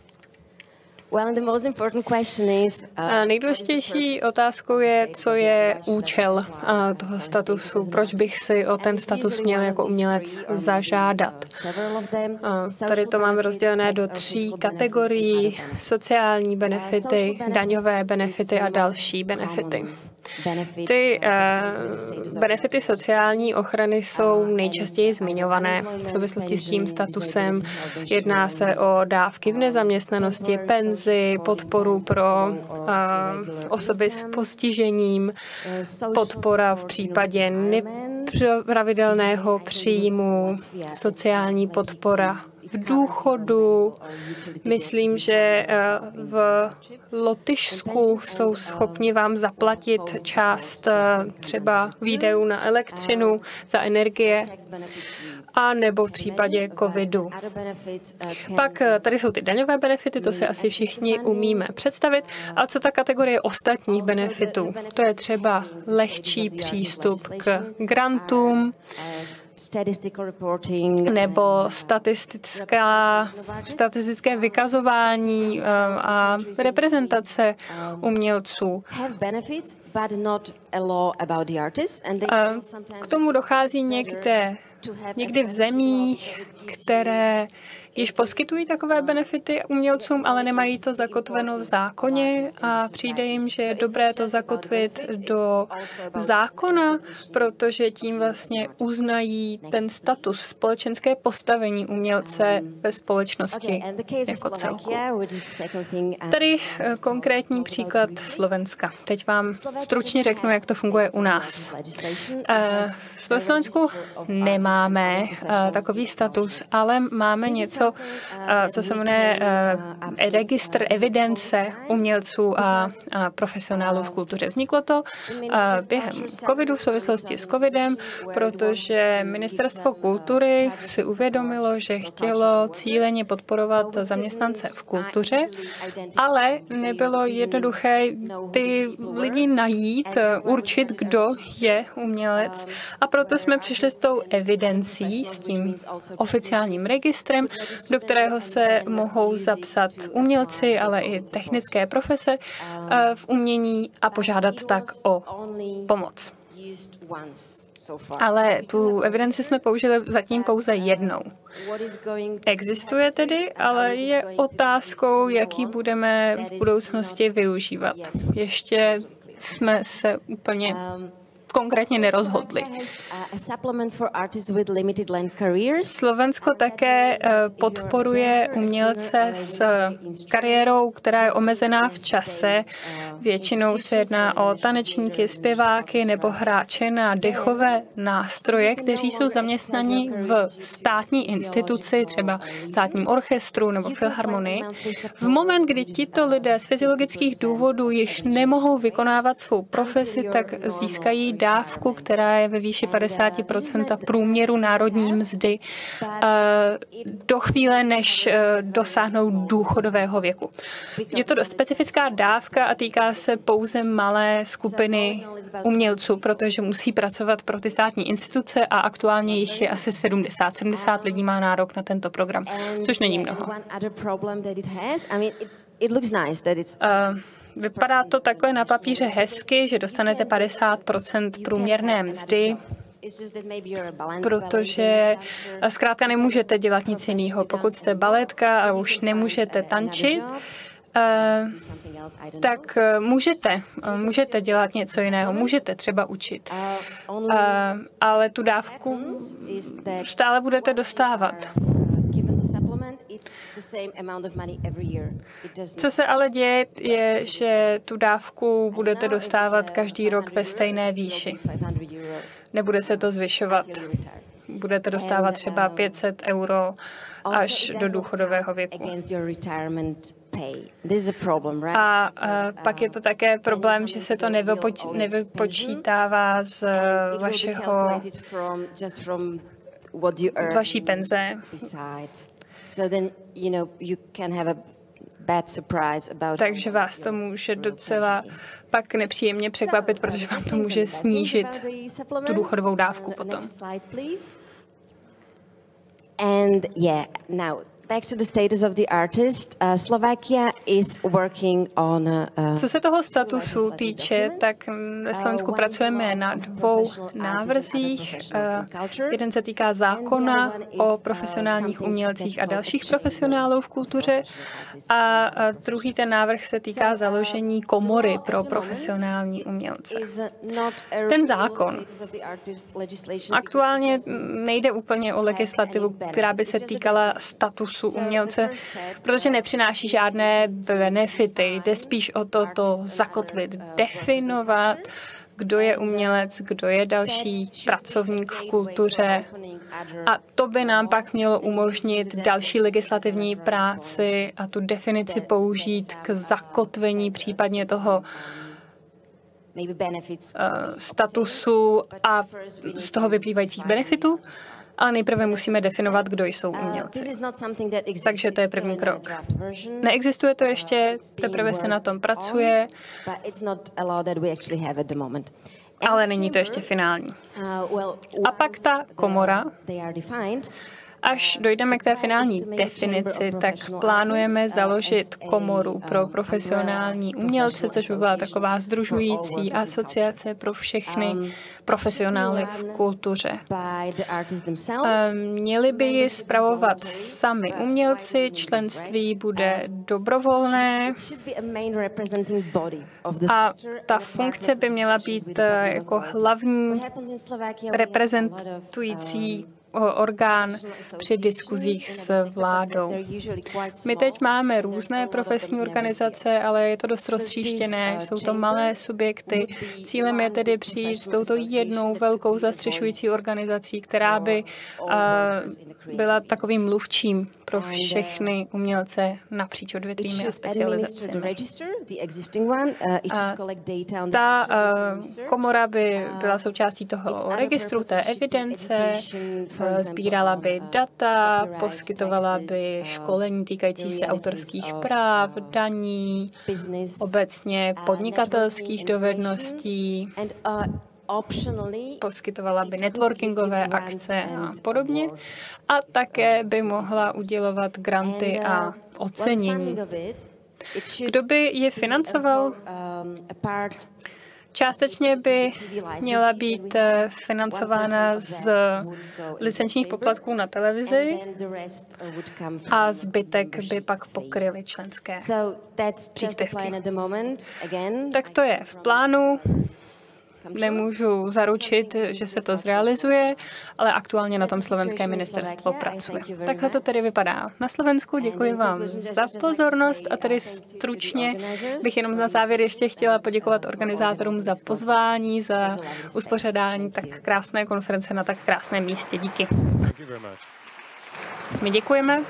A nejdůležitější otázkou je, co je účel toho statusu, proč bych si o ten status měl jako umělec zažádat. A tady to máme rozdělené do tří kategorií: sociální benefity, daňové benefity a další benefity. Ty uh, benefity sociální ochrany jsou nejčastěji zmiňované v souvislosti s tím statusem. Jedná se o dávky v nezaměstnanosti, penzi, podporu pro uh, osoby s postižením, podpora v případě nepravidelného příjmu, sociální podpora v důchodu. Myslím, že v Lotyšsku jsou schopni vám zaplatit část třeba výdajů na elektřinu, za energie, a nebo v případě covidu. Pak tady jsou ty daňové benefity, to si asi všichni umíme představit. A co ta kategorie ostatních benefitů? To je třeba lehčí přístup k grantům, nebo statistická, statistické vykazování a reprezentace umělců. K tomu dochází někde, někdy v zemích, které již poskytují takové benefity umělcům, ale nemají to zakotveno v zákoně a přijde jim, že je dobré to zakotvit do zákona, protože tím vlastně uznají ten status, společenské postavení umělce ve společnosti jako celku. Tady konkrétní příklad Slovenska. Teď vám stručně řeknu, jak to funguje u nás. V Slovensku nemáme takový status, ale máme něco, co se jmenuje registr evidence umělců a profesionálů v kultuře. Vzniklo to během covidu, v souvislosti s covidem, protože Ministerstvo kultury si uvědomilo, že chtělo cíleně podporovat zaměstnance v kultuře, ale nebylo jednoduché ty lidi najít, určit, kdo je umělec, a proto jsme přišli s tou evidencí, s tím oficiálním registrem, do kterého se mohou zapsat umělci, ale i technické profese v umění a požádat tak o pomoc. Ale tu evidenci jsme použili zatím pouze jednou. Existuje tedy, ale je otázkou, jak ji budeme v budoucnosti využívat. Ještě jsme se úplně konkrétně nerozhodli. Slovensko také podporuje umělce s kariérou, která je omezená v čase. Většinou se jedná o tanečníky, zpěváky nebo hráče na dechové nástroje, kteří jsou zaměstnaní v státní instituci, třeba státním orchestru nebo filharmonii. V moment, kdy tito lidé z fyziologických důvodů již nemohou vykonávat svou profesi, tak získají dávku, která je ve výši padesát procent průměru národní mzdy do chvíle, než dosáhnou důchodového věku. Je to dost specifická dávka a týká se pouze malé skupiny umělců, protože musí pracovat pro ty státní instituce a aktuálně jich je asi sedmdesát. sedmdesát lidí má nárok na tento program, což není mnoho. Uh, Vypadá to takhle na papíře hezky, že dostanete padesát procent průměrné mzdy, protože zkrátka nemůžete dělat nic jiného. Pokud jste baletka a už nemůžete tančit, tak můžete, můžete dělat něco jiného, můžete třeba učit, ale tu dávku stále budete dostávat. Co se ale děje, je, že tu dávku budete dostávat každý rok ve stejné výši. Nebude se to zvyšovat. Budete dostávat třeba pět set euro až do důchodového věku. A, a pak je to také problém, že se to nevypoč, nevypočítává z vašeho, z vaší penze. Takže vás to může docela pak nepříjemně překvapit, protože vám to může snížit tu důchodovou dávku potom. And yeah, now back to the status of the artist. Uh, Slovakia is working on uh, Co se toho statusu týče, tak ve Slovensku pracujeme na dvou návrzích. Uh, jeden se týká zákona o profesionálních umělcích a dalších profesionálů v kultuře a druhý ten návrh se týká založení komory pro profesionální umělce. Ten zákon aktuálně nejde úplně o legislativu, která by se týkala statusu umělce, protože nepřináší žádné benefity. Jde spíš o to, to zakotvit, definovat, kdo je umělec, kdo je další pracovník v kultuře. A to by nám pak mělo umožnit další legislativní práci a tu definici použít k zakotvení případně toho statusu a z toho vyplývajících benefitů. Ale nejprve musíme definovat, kdo jsou umělci. Takže to je první krok. Neexistuje to ještě, teprve se na tom pracuje, ale není to ještě finální. A pak ta komora. Až dojdeme k té finální definici, tak plánujeme založit komoru pro profesionální umělce, což by byla taková sdružující asociace pro všechny profesionály v kultuře. Měli by ji spravovat sami umělci, členství bude dobrovolné a ta funkce by měla být jako hlavní reprezentující orgán při diskuzích s vládou. My teď máme různé profesní organizace, ale je to dost roztříštěné, jsou to malé subjekty. Cílem je tedy přijít s touto jednou velkou zastřešující organizací, která by uh, byla takovým mluvčím pro všechny umělce napříč odvětvími a specializacemi. A ta uh, komora by byla součástí toho registru, té evidence, sbírala by data, poskytovala by školení týkající se autorských práv, daní, obecně podnikatelských dovedností, poskytovala by networkingové akce a podobně a také by mohla udělovat granty a ocenění. Kdo by je financoval? Částečně by měla být financována z licenčních poplatků na televizi a zbytek by pak pokryly členské příspěvky. Tak to je v plánu. Nemůžu zaručit, že se to zrealizuje, ale aktuálně na tom slovenské ministerstvo pracuje. Takhle to tedy vypadá na Slovensku. Děkuji vám za pozornost a tedy stručně bych jenom na závěr ještě chtěla poděkovat organizátorům za pozvání, za uspořádání tak krásné konference na tak krásném místě. Díky. My děkujeme.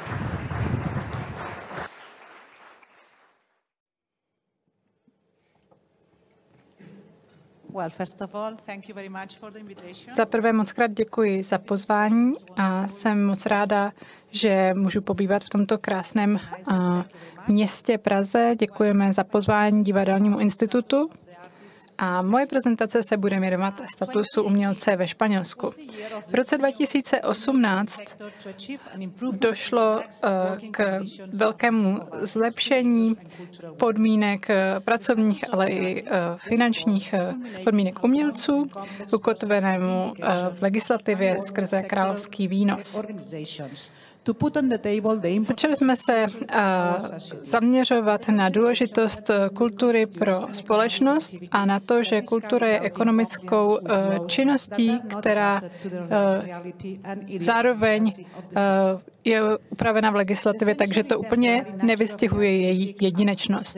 Za prvé moc krát děkuji za pozvání a jsem moc ráda, že můžu pobývat v tomto krásném městě Praze. Děkujeme za pozvání Divadelnímu institutu. A moje prezentace se bude věnovat statusu umělce ve Španělsku. V roce dva tisíce osmnáct došlo k velkému zlepšení podmínek pracovních, ale i finančních podmínek umělců, ukotvenému v legislativě skrze královský výnos. Začali jsme se uh, zaměřovat na důležitost kultury pro společnost a na to, že kultura je ekonomickou uh, činností, která uh, zároveň uh, je upravena v legislativě, takže to úplně nevystihuje její jedinečnost.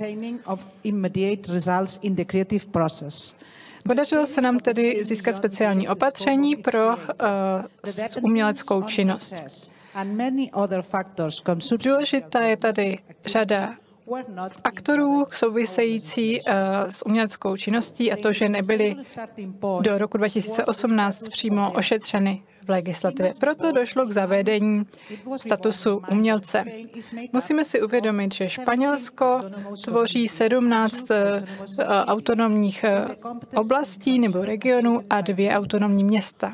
Podařilo se nám tedy získat speciální opatření pro uh, uměleckou činnost. Důležitá je tady řada faktorů související uh, s uměleckou činností a to, že nebyly do roku dva tisíce osmnáct přímo ošetřeny v legislativě. Proto došlo k zavedení statusu umělce. Musíme si uvědomit, že Španělsko tvoří sedmnáct uh, autonomních uh, oblastí nebo regionů a dvě autonomní města.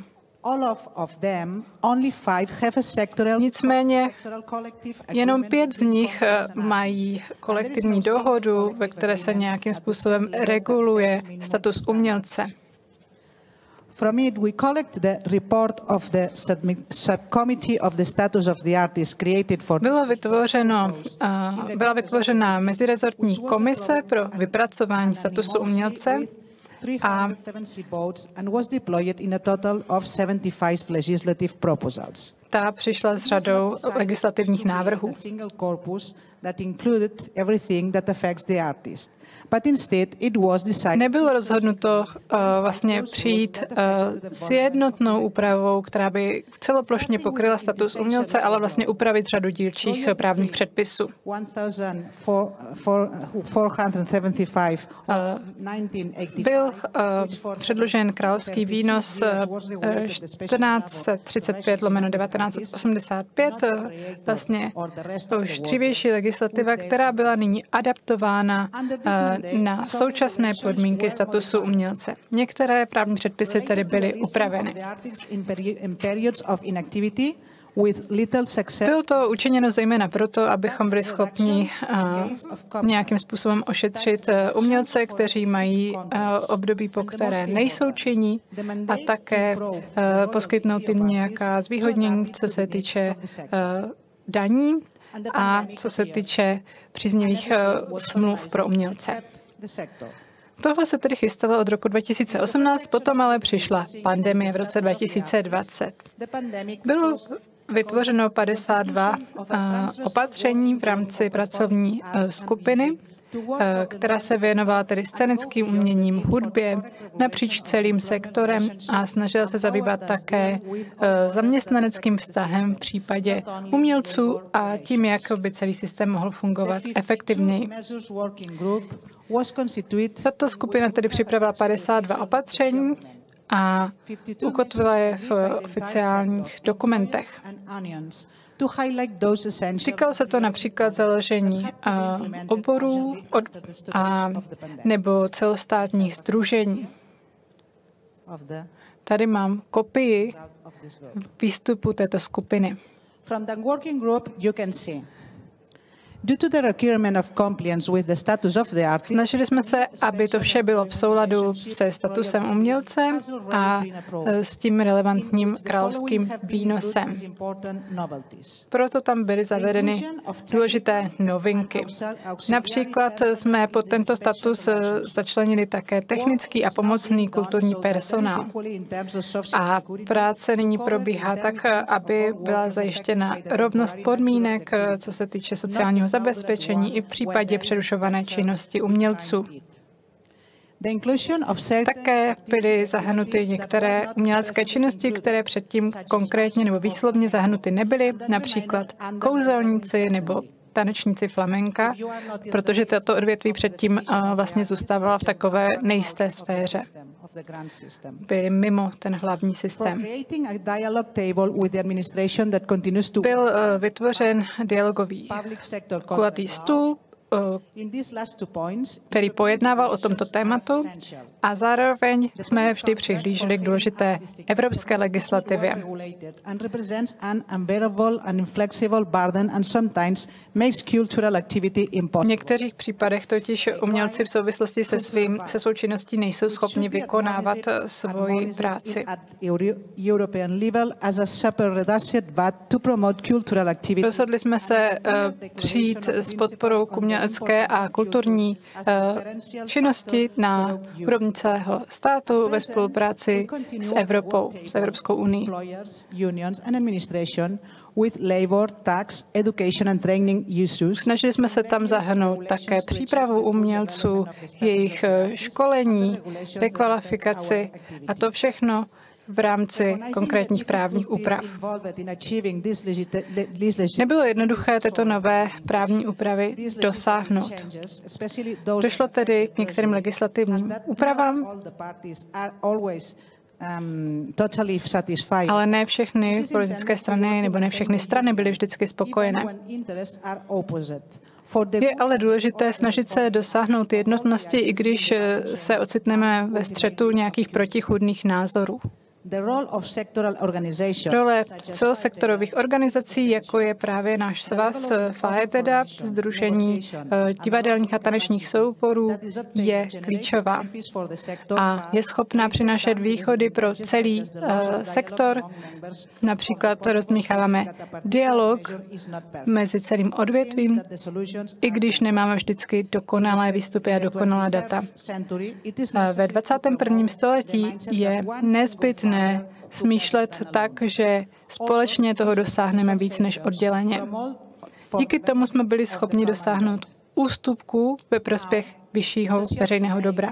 Nicméně jenom pět z nich mají kolektivní dohodu, ve které se nějakým způsobem reguluje status umělce. From it, we collect the report of the subcommittee of the status of the artist created for. Bylo vytvořeno, uh, byla vytvořena mezirezortní komise pro vypracování statusu umělce a ta přišla s řadou legislativních návrhů. Nebylo rozhodnuto uh, vlastně přijít uh, s jednotnou úpravou, která by celoplošně pokryla status umělce, ale vlastně upravit řadu dílčích právních předpisů. Uh, byl uh, předložen královský výnos uh, čtrnáct třicet pět lomeno devatenáct osmdesát pět, uh, vlastně to už dřívější legislativa, která byla nyní adaptována uh, na současné podmínky statusu umělce. Některé právní předpisy tedy byly upraveny. Bylo to učiněno zejména proto, abychom byli schopni uh, nějakým způsobem ošetřit uh, umělce, kteří mají uh, období, po které nejsou činní, a také uh, poskytnout jim nějaká zvýhodnění, co se týče uh, daní a co se týče příznivých uh, smluv pro umělce. Tohle se tedy chystalo od roku dva tisíce osmnáct, potom ale přišla pandemie v roce dva tisíce dvacet. Bylo vytvořeno padesát dva uh, opatření v rámci pracovní uh, skupiny, uh, která se věnovala tedy scénickým uměním, hudbě napříč celým sektorem a snažila se zabývat také uh, zaměstnaneckým vztahem v případě umělců a tím, jak by celý systém mohl fungovat efektivněji. Tato skupina tedy připravila padesát dva opatření a ukotvila je v oficiálních dokumentech. Týkalo se to například založení uh, oborů od, a, nebo celostátních sdružení. Tady mám kopii výstupu této skupiny. Snažili jsme se, aby to vše bylo v souladu se statusem umělce a s tím relevantním královským výnosem. Proto tam byly zavedeny důležité novinky. Například jsme pod tento status začlenili také technický a pomocný kulturní personál. A práce nyní probíhá tak, aby byla zajištěna rovnost podmínek, co se týče sociálního zabezpečení i v případě přerušované činnosti umělců. Také byly zahrnuty některé umělecké činnosti, které předtím konkrétně nebo výslovně zahrnuty nebyly, například kouzelníci nebo tanečníci flamenka, protože tato odvětví předtím vlastně zůstávala v takové nejisté sféře. Byly mimo ten hlavní systém. Byl vytvořen dialogový kulatý stůl, který pojednával o tomto tématu A zároveň jsme vždy přihlíželi k důležité evropské legislativě. V některých případech totiž umělci v souvislosti se, svým, se svou činností nejsou schopni vykonávat svoji práci. Rozhodli jsme se uh, přijít s podporou k umělecké a kulturní uh, činnosti na úrovni celého státu ve spolupráci s Evropou, s Evropskou unií. Snažili jsme se tam zahrnout také přípravu umělců, jejich školení, rekvalifikaci a to všechno v rámci konkrétních právních úprav. Nebylo jednoduché tyto nové právní úpravy dosáhnout. Došlo tedy k některým legislativním úpravám, ale ne všechny politické strany nebo ne všechny strany byly vždycky spokojené. Je ale důležité snažit se dosáhnout jednotnosti, i když se ocitneme ve střetu nějakých protichůdných názorů. Role celosektorových organizací, jako je právě náš svaz FAETEDA, Sdružení divadelních a tanečních souborů, je klíčová a je schopná přinášet výhody pro celý uh, sektor. Například rozdmícháváme dialog mezi celým odvětvím, i když nemáme vždycky dokonalé výstupy a dokonalá data. Ve dvacátém prvním století je nezbytné smýšlet tak, že společně toho dosáhneme víc než odděleně. Díky tomu jsme byli schopni dosáhnout ústupků ve prospěch vyššího veřejného dobra.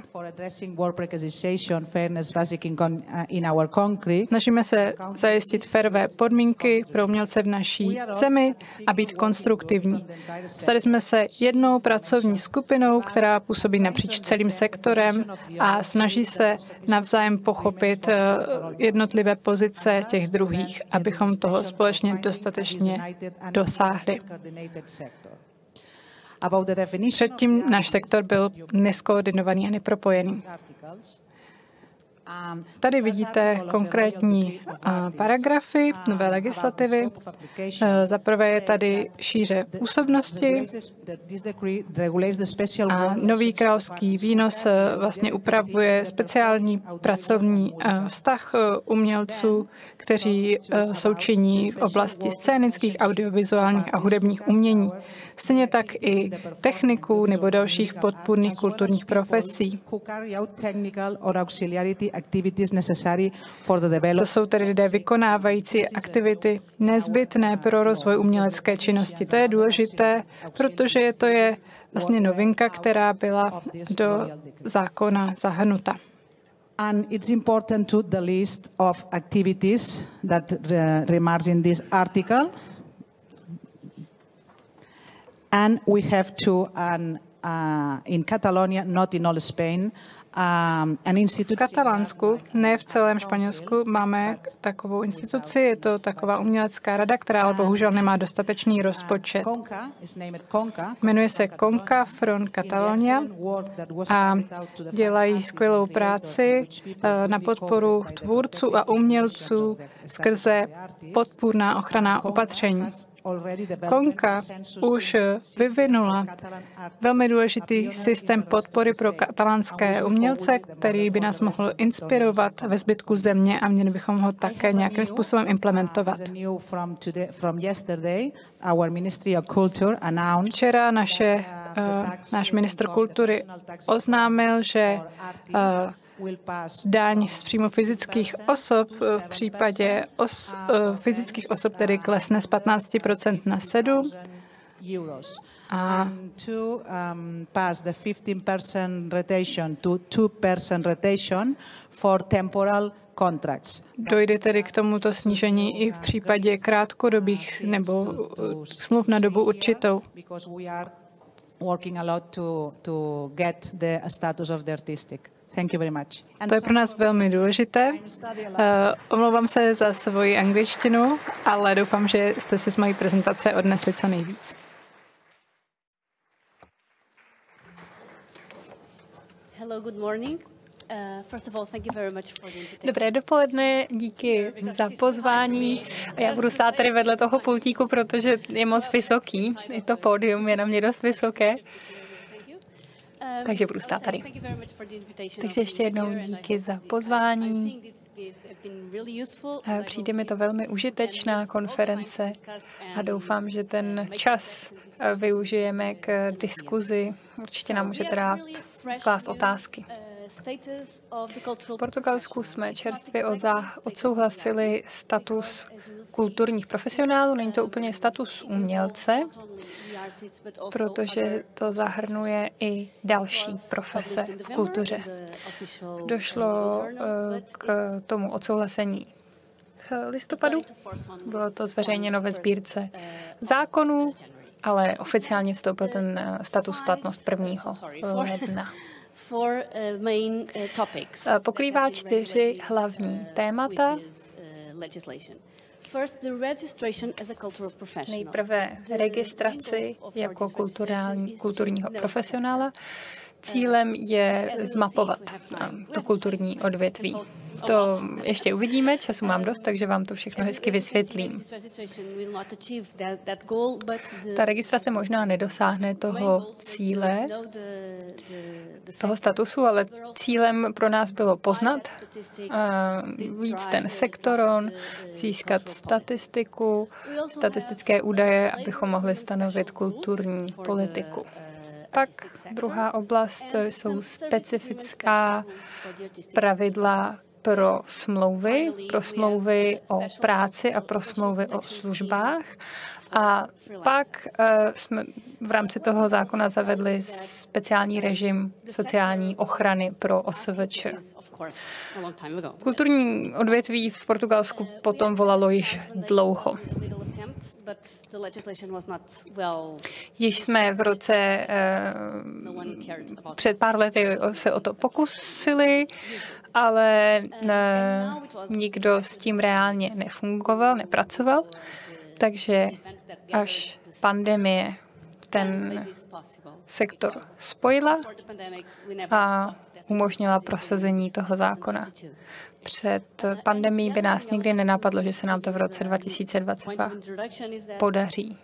Snažíme se zajistit férové podmínky pro umělce v naší zemi a být konstruktivní. Stali jsme se jednou pracovní skupinou, která působí napříč celým sektorem a snaží se navzájem pochopit jednotlivé pozice těch druhých, abychom toho společně dostatečně dosáhli. Předtím náš sektor byl neskoordinovaný a nepropojený. Tady vidíte konkrétní paragrafy nové legislativy. Za prvé je tady šíře působnosti a nový královský výnos vlastně upravuje speciální pracovní vztah umělců, kteří jsou činní v oblasti scénických, audiovizuálních a hudebních umění. Stejně tak i techniků nebo dalších podpůrných kulturních profesí. To jsou tedy lidé vykonávající aktivity nezbytné pro rozvoj umělecké činnosti. To je důležité, protože to je vlastně novinka, která byla do zákona zahrnuta. And it's important to the list of activities that uh, remarks in this article. And we have to, um, uh, in Catalonia, not in all Spain, V Katalánsku, ne v celém Španělsku, máme takovou instituci, je to taková umělecká rada, která ale bohužel nemá dostatečný rozpočet. Jmenuje se Conca Front Catalonia a dělají skvělou práci na podporu tvůrců a umělců skrze podpůrná ochranná opatření. Conca už vyvinula velmi důležitý systém podpory pro katalánské umělce, který by nás mohl inspirovat ve zbytku země a měli bychom ho také nějakým způsobem implementovat. Včera naše, uh, náš ministr kultury oznámil, že uh, daň z příjmu fyzických osob v případě os, fyzických osob tedy klesne z patnáct procent na sedm a dojde tedy k tomuto snížení i v případě krátkodobých nebo smluv na dobu určitou. Thank you very much. To je pro nás velmi důležité. Uh, omlouvám se za svoji angličtinu, ale doufám, že jste si z mojí prezentace odnesli co nejvíc. Hello, good morning. Dobré dopoledne, díky za pozvání. Já budu stát tady vedle toho pultíku, protože je moc vysoký. I to pódium je na mě dost vysoké. Takže budu stát tady. Takže ještě jednou díky za pozvání. Přijde mi to velmi užitečná konference a doufám, že ten čas využijeme k diskuzi. Určitě nám můžete dát klást otázky. V Portugalsku jsme čerstvě odsouhlasili status kulturních profesionálů. Není to úplně status umělce, protože to zahrnuje i další profese v kultuře. Došlo k tomu odsouhlasení v listopadu. Bylo to zveřejněno ve sbírce zákonů, ale oficiálně vstoupil ten status v platnost prvního ledna. Pokrývá čtyři hlavní témata. Nejprve registraci jako kulturální, kulturního profesionála. Cílem je zmapovat to kulturní odvětví. To ještě uvidíme, času mám dost, takže vám to všechno hezky vysvětlím. Ta registrace možná nedosáhne toho cíle, toho statusu, ale cílem pro nás bylo poznat víc ten sektoron, získat statistiku, statistické údaje, abychom mohli stanovit kulturní politiku. Pak druhá oblast jsou specifická pravidla pro smlouvy, pro smlouvy o práci a pro smlouvy o službách. A pak uh, jsme v rámci toho zákona zavedli speciální režim sociální ochrany pro O S V Č. Kulturní odvětví v Portugalsku potom volalo již dlouho. Již jsme v roce uh, před pár lety se o to pokusili, ale ne, nikdo s tím reálně nefungoval, nepracoval. Takže až pandemie ten sektor spojila a umožnila prosazení toho zákona. Před pandemií by nás nikdy nenapadlo, že se nám to v roce dva tisíce dvacet dva podaří.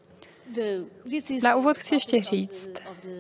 Na úvod chci ještě říct,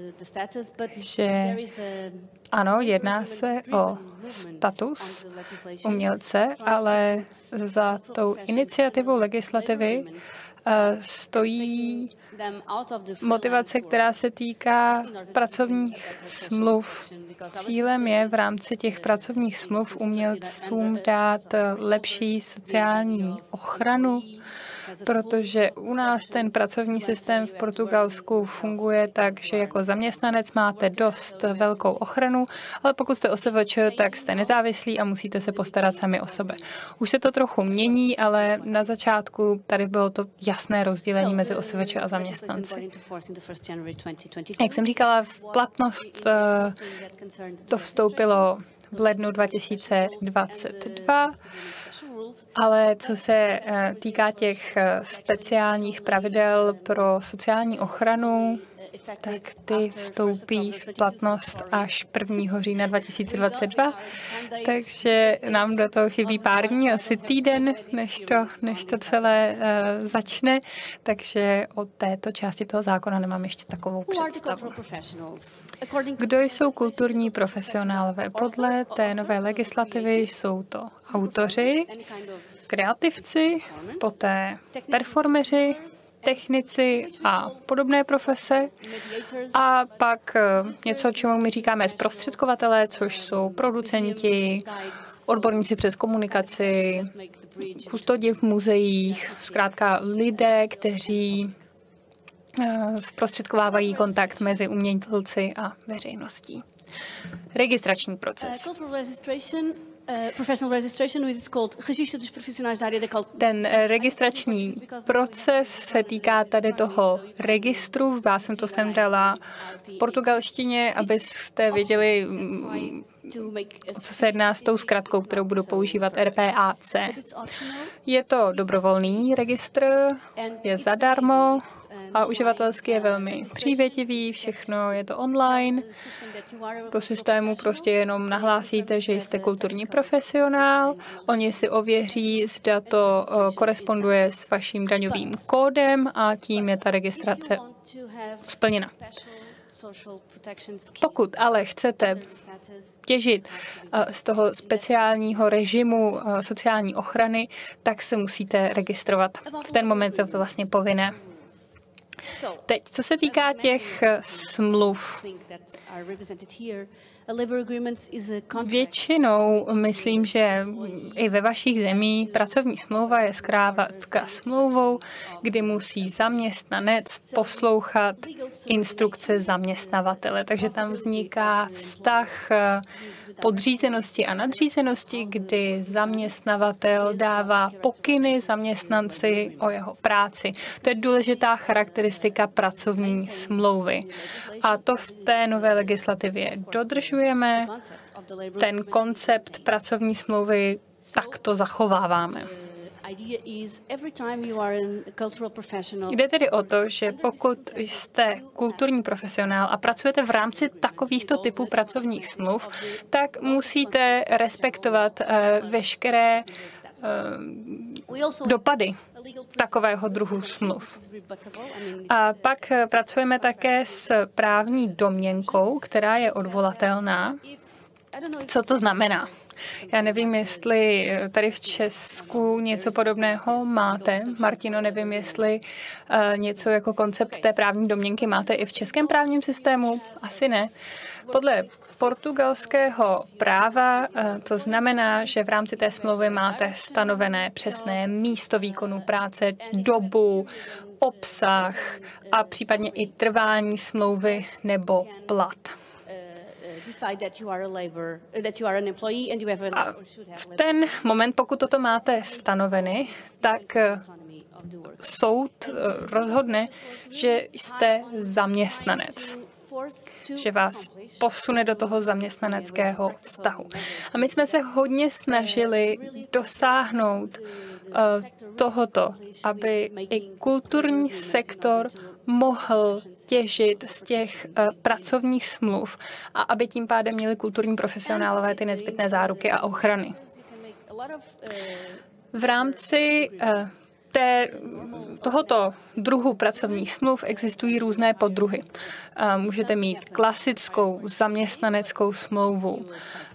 že ano, jedná se o status umělce, ale za tou iniciativou legislativy stojí motivace, která se týká pracovních smluv. Cílem je v rámci těch pracovních smluv umělcům dát lepší sociální ochranu, protože u nás ten pracovní systém v Portugalsku funguje tak, že jako zaměstnanec máte dost velkou ochranu, ale pokud jste O S V Č, tak jste nezávislí a musíte se postarat sami o sebe. Už se to trochu mění, ale na začátku tady bylo to jasné rozdělení mezi O S V Č a zaměstnanci. Jak jsem říkala, v platnost to vstoupilo v lednu dva tisíce dvacet dva, ale co se týká těch speciálních pravidel pro sociální ochranu, tak ty vstoupí v platnost až prvního října dva tisíce dvacet dva, takže nám do toho chybí pár dní, asi týden, než to, než to celé uh, začne, takže o této části toho zákona nemám ještě takovou představu. Kdo jsou kulturní profesionálové? Podle té nové legislativy jsou to autoři, kreativci, poté performeři, technici a podobné profese. A pak něco, čemu my říkáme zprostředkovatelé, což jsou producenti, odborníci přes komunikaci, kustodi v muzeích, zkrátka lidé, kteří zprostředkovávají kontakt mezi umělci a veřejností. Registrační proces. Ten registrační proces se týká tady toho registru. Já jsem to sem dala v portugalštině, abyste věděli, o co se jedná s tou zkratkou, kterou budu používat, R P A C. Je to dobrovolný registr, je zadarmo a uživatelsky je velmi přívětivý, všechno je to online. Do systému prostě jenom nahlásíte, že jste kulturní profesionál, oni si ověří, zda to koresponduje s vaším daňovým kódem a tím je ta registrace splněna. Pokud ale chcete těžit z toho speciálního režimu sociální ochrany, tak se musíte registrovat. V ten moment je to vlastně povinné. Teď, co se týká těch smluv, většinou myslím, že i ve vašich zemích pracovní smlouva je zkrátka smlouvou, kdy musí zaměstnanec poslouchat instrukce zaměstnavatele. Takže tam vzniká vztah podřízenosti a nadřízenosti, kdy zaměstnavatel dává pokyny zaměstnanci o jeho práci. To je důležitá charakteristika pracovní smlouvy. A to v té nové legislativě dodržujeme. Ten koncept pracovní smlouvy takto zachováváme. Jde tedy o to, že pokud jste kulturní profesionál a pracujete v rámci takovýchto typů pracovních smluv, tak musíte respektovat veškeré dopady takového druhu smluv. A pak pracujeme také s právní domněnkou, která je odvolatelná. Co to znamená? Já nevím, jestli tady v Česku něco podobného máte. Martino, nevím, jestli uh, něco jako koncept té právní domněnky máte i v českém právním systému. Asi ne. Podle portugalského práva uh, to znamená, že v rámci té smlouvy máte stanovené přesné místo výkonu práce, dobu, obsah a případně i trvání smlouvy nebo plat. A v ten moment, pokud toto máte stanoveny, tak soud rozhodne, že jste zaměstnanec, že vás posune do toho zaměstnaneckého vztahu. A my jsme se hodně snažili dosáhnout tohoto, aby i kulturní sektor mohl těžit z těch uh, pracovních smluv a aby tím pádem měli kulturní profesionálové ty nezbytné záruky a ochrany. V rámci uh, té, tohoto druhu pracovních smluv existují různé poddruhy. Uh, můžete mít klasickou zaměstnaneckou smlouvu, uh,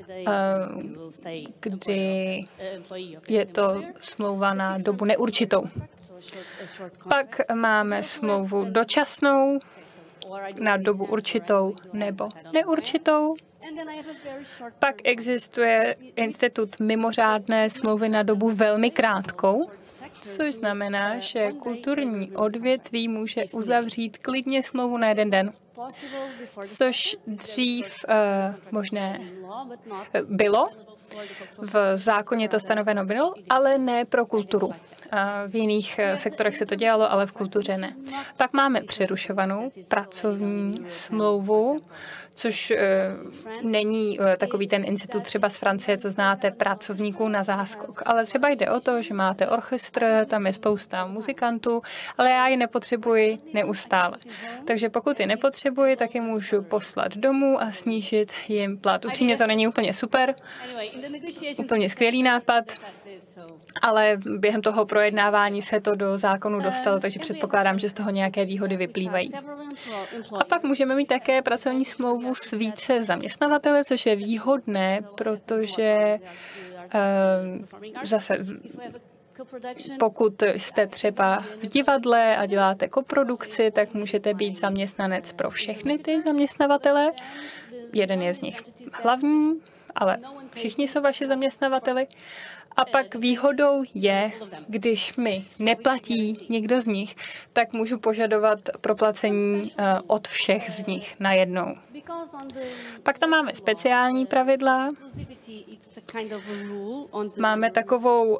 kdy je to smlouva na dobu neurčitou. Pak máme smlouvu dočasnou, na dobu určitou nebo neurčitou. Pak existuje institut mimořádné smlouvy na dobu velmi krátkou, což znamená, že kulturní odvětví může uzavřít klidně smlouvu na jeden den, což dřív uh, možné bylo. V zákoně to stanoveno bylo, ale ne pro kulturu. V jiných sektorech se to dělalo, ale v kultuře ne. Pak máme přerušovanou pracovní smlouvu, což není takový ten institut třeba z Francie, co znáte, pracovníků na záskok. Ale třeba jde o to, že máte orchestr, tam je spousta muzikantů, ale já ji nepotřebuji neustále. Takže pokud ji nepotřebuji, tak je můžu poslat domů a snížit jim plat. Upřímně to není úplně super, úplně skvělý nápad, ale během toho projednávání se to do zákonu dostalo, takže předpokládám, že z toho nějaké výhody vyplývají. A pak můžeme mít také pracovní smlouvu s více zaměstnavateli, což je výhodné, protože uh, zase pokud jste třeba v divadle a děláte koprodukci, tak můžete být zaměstnanec pro všechny ty zaměstnavatele. Jeden je z nich hlavní, ale všichni jsou vaši zaměstnavateli. A pak výhodou je, když mi neplatí někdo z nich, tak můžu požadovat proplacení od všech z nich najednou. Pak tam máme speciální pravidla. Máme takovou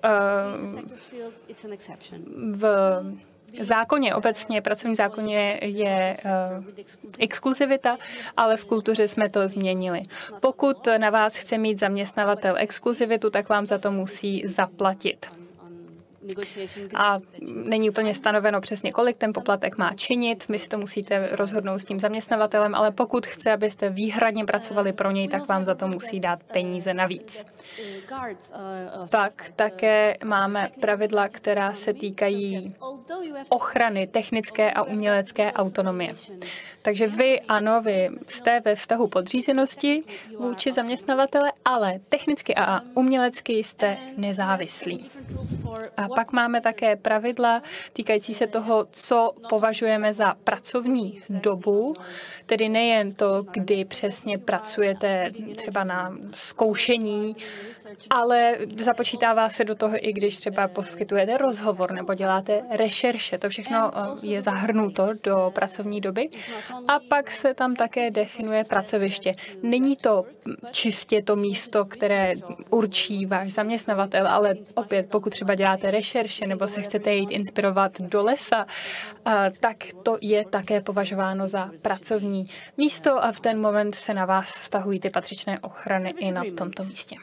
v zákoně, obecně pracovní zákoně je uh, exkluzivita, ale v kultuře jsme to změnili. Pokud na vás chce mít zaměstnavatel exkluzivitu, tak vám za to musí zaplatit. A není úplně stanoveno přesně, kolik ten poplatek má činit. My si to musíte rozhodnout s tím zaměstnavatelem, ale pokud chce, abyste výhradně pracovali pro něj, tak vám za to musí dát peníze navíc. Pak také máme pravidla, která se týkají ochrany technické a umělecké autonomie. Takže vy, ano, vy jste ve vztahu podřízenosti vůči zaměstnavatele, ale technicky a umělecky jste nezávislí. A pak máme také pravidla týkající se toho, co považujeme za pracovní dobu, tedy nejen to, kdy přesně pracujete třeba na zkoušení, ale započítává se do toho, i když třeba poskytujete rozhovor nebo děláte rešerše. To všechno je zahrnuto do pracovní doby. A pak se tam také definuje pracoviště. Není to čistě to místo, které určí váš zaměstnavatel, ale opět, pokud třeba děláte rešerše nebo se chcete jít inspirovat do lesa, tak to je také považováno za pracovní místo a v ten moment se na vás vztahují ty patřičné ochrany i na tomto místě.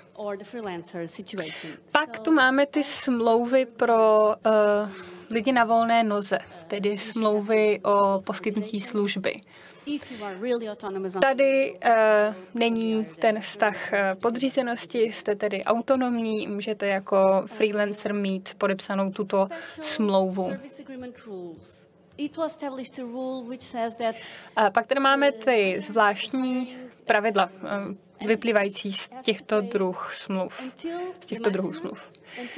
Pak tu máme ty smlouvy pro uh, lidi na volné noze, tedy smlouvy o poskytnutí služby. Tady uh, není ten vztah podřízenosti, jste tedy autonomní, můžete jako freelancer mít podepsanou tuto smlouvu. A pak tady máme ty zvláštní pravidla vyplývající z těchto druh smluv. Z těchto druhů smluv.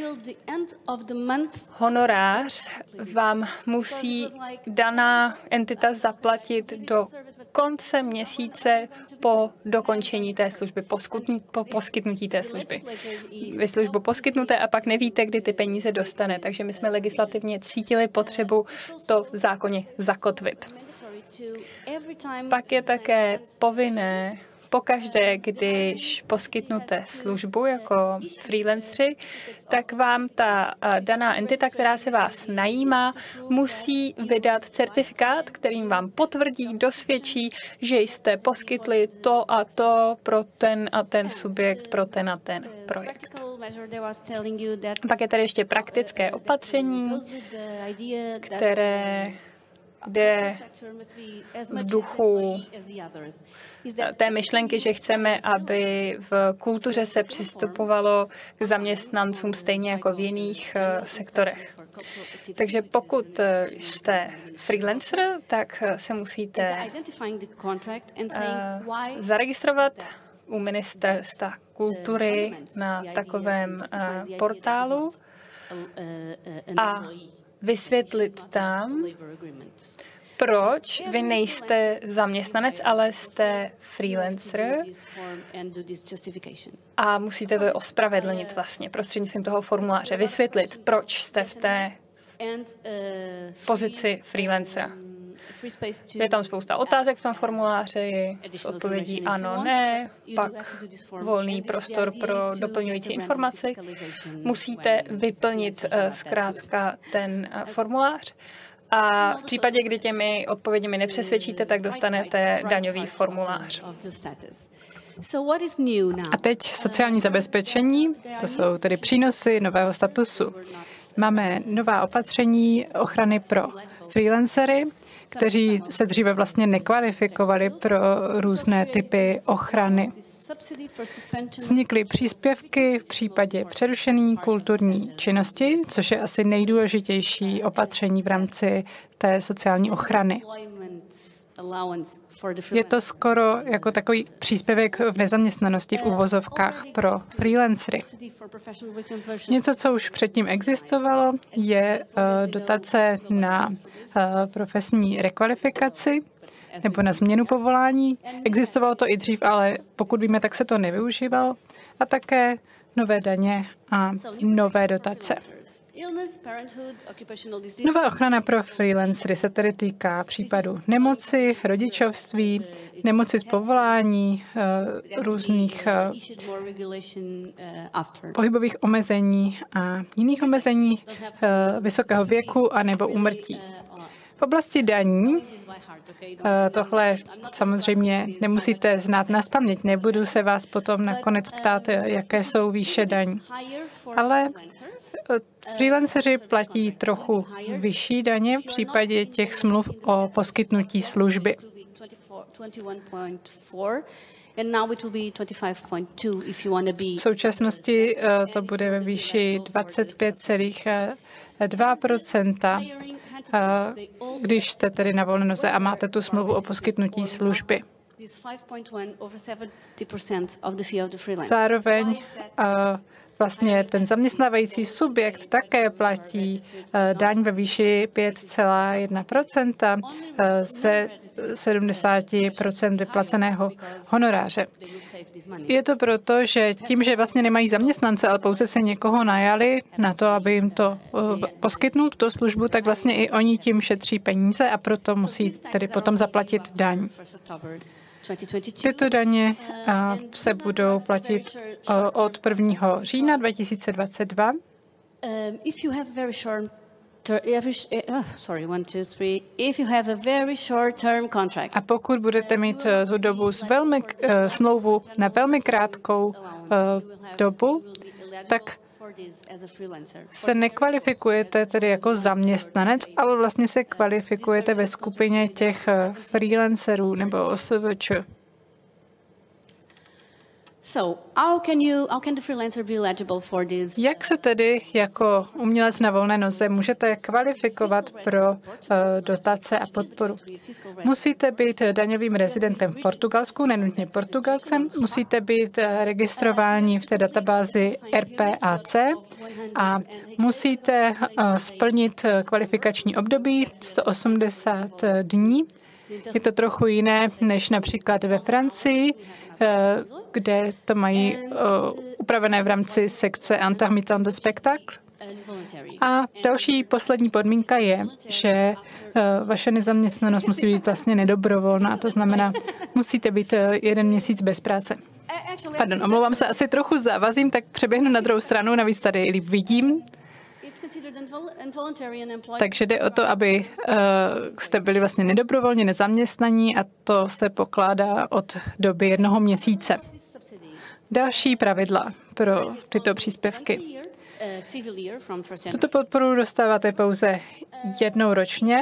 Honorář vám musí daná entita zaplatit do konce měsíce po dokončení té služby, po poskytnutí té služby. Vy službu poskytnuté a pak nevíte, kdy ty peníze dostane, takže my jsme legislativně cítili potřebu to v zákoně zakotvit. Pak je také povinné pokaždé, když poskytnuté službu jako freelanceri, tak vám ta daná entita, která se vás najímá, musí vydat certifikát, kterým vám potvrdí, dosvědčí, že jste poskytli to a to pro ten a ten subjekt, pro ten a ten projekt. Pak je tady ještě praktické opatření, které jde v duchu té myšlenky, že chceme, aby v kultuře se přistupovalo k zaměstnancům stejně jako v jiných sektorech. Takže pokud jste freelancer, tak se musíte zaregistrovat u Ministerstva kultury na takovém portálu a vysvětlit tam, proč vy nejste zaměstnanec, ale jste freelancer a musíte to ospravedlnit vlastně prostřednictvím toho formuláře. Vysvětlit, proč jste v té pozici freelancera. Je tam spousta otázek v tom formuláři, s odpovědí ano, ne, pak volný prostor pro doplňující informaci. Musíte vyplnit zkrátka ten formulář. A v případě, kdy těmi odpověďmi nepřesvědčíte, tak dostanete daňový formulář. A teď sociální zabezpečení, to jsou tedy přínosy nového statusu. Máme nová opatření ochrany pro freelancery, kteří se dříve vlastně nekvalifikovali pro různé typy ochrany. Vznikly příspěvky v případě přerušení kulturní činnosti, což je asi nejdůležitější opatření v rámci té sociální ochrany. Je to skoro jako takový příspěvek v nezaměstnanosti v uvozovkách pro freelancery. Něco, co už předtím existovalo, je dotace na profesní rekvalifikaci nebo na změnu povolání. Existovalo to i dřív, ale pokud víme, tak se to nevyužívalo. A také nové daně a nové dotace. Nová ochrana pro freelancery se tedy týká případu nemoci, rodičovství, nemoci z povolání, různých pohybových omezení a jiných omezení vysokého věku a nebo úmrtí. V oblasti daní, tohle samozřejmě nemusíte znát nazpaměť, nebudu se vás potom nakonec ptát, jaké jsou výše daní. Ale freelanceři platí trochu vyšší daně v případě těch smluv o poskytnutí služby. V současnosti to bude ve výši dvacet pět celá dva procenta, když jste tedy na volné noze a máte tu smlouvu o poskytnutí služby. Zároveň vlastně ten zaměstnávající subjekt také platí daň ve výši pět celá jedna procenta ze sedmdesát procent vyplaceného honoráře. Je to proto, že tím, že vlastně nemají zaměstnance, ale pouze se někoho najali na to, aby jim to poskytnul, tuto službu, tak vlastně i oni tím šetří peníze a proto musí tedy potom zaplatit daň. Tyto daně se budou platit od prvního října dva tisíce dvacet dva. A pokud budete mít tu dobu s velmi, smlouvu na velmi krátkou dobu, tak se nekvalifikujete tedy jako zaměstnanec, ale vlastně se kvalifikujete ve skupině těch freelancerů nebo O S V Č. Jak se tedy jako umělec na volné noze můžete kvalifikovat pro uh, dotace a podporu? Musíte být daňovým rezidentem v Portugalsku, nenutně Portugalcem, musíte být registrováni v té databázi R P A C a musíte uh, splnit kvalifikační období sto osmdesát dní. Je to trochu jiné než například ve Francii, kde to mají upravené v rámci sekce Intermittent de spectacle. A další poslední podmínka je, že vaše nezaměstnanost musí být vlastně nedobrovolná, to znamená, musíte být jeden měsíc bez práce. Pardon, omlouvám se, asi trochu zavazím, tak přeběhnu na druhou stranu, navíc tady líp vidím. Takže jde o to, aby uh, jste byli vlastně nedobrovolně nezaměstnaní a to se pokládá od doby jednoho měsíce. Další pravidla pro tyto příspěvky. Tuto podporu dostáváte pouze jednou ročně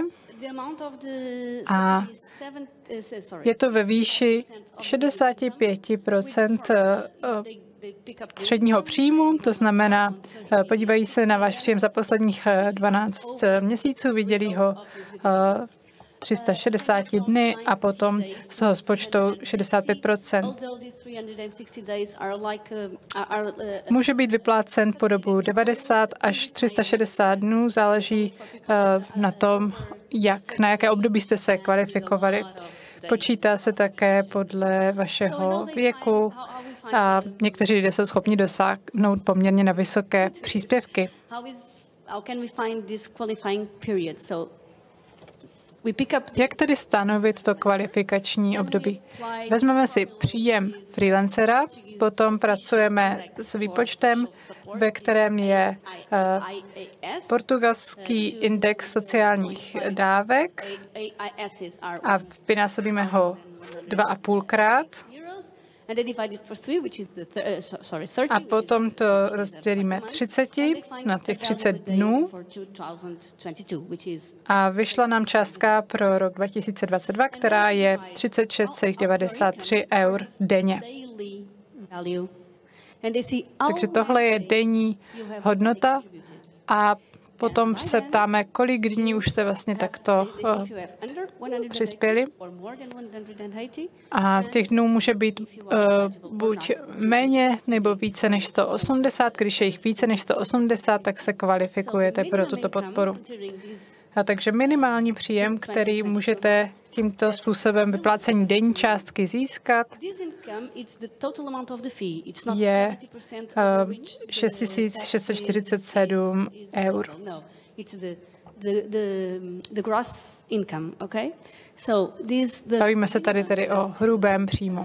a je to ve výši šedesát pět procent středního příjmu, to znamená, podívají se na váš příjem za posledních dvanáct měsíců, viděli ho tři sta šedesát dny a potom z toho spočtou šedesát pět procent. Může být vyplácen po dobu devadesát až tři sta šedesát dnů, záleží na tom, jak, na jaké období jste se kvalifikovali. Počítá se také podle vašeho věku a někteří lidé jsou schopni dosáhnout poměrně na vysoké příspěvky. Jak tedy stanovit to kvalifikační období? Vezmeme si příjem freelancera, potom pracujeme s výpočtem, ve kterém je uh, portugalský index sociálních dávek a vynásobíme ho dva a půlkrát. A potom to rozdělíme třiceti na těch třicet dnů a vyšla nám částka pro rok dva tisíce dvacet dva, která je třicet šest celá devadesát tři eur denně. Takže tohle je denní hodnota a potom se ptáme, kolik dní už jste vlastně takto uh, přispěli. A těch dnů může být uh, buď méně nebo více než sto osmdesát. Když je jich více než sto osmdesát, tak se kvalifikujete pro tuto podporu. A takže minimální příjem, který můžete tímto způsobem vyplácení denní částky získat, je uh, šest tisíc šest set čtyřicet sedm eur. Bavíme se tady tedy o hrubém příjmu.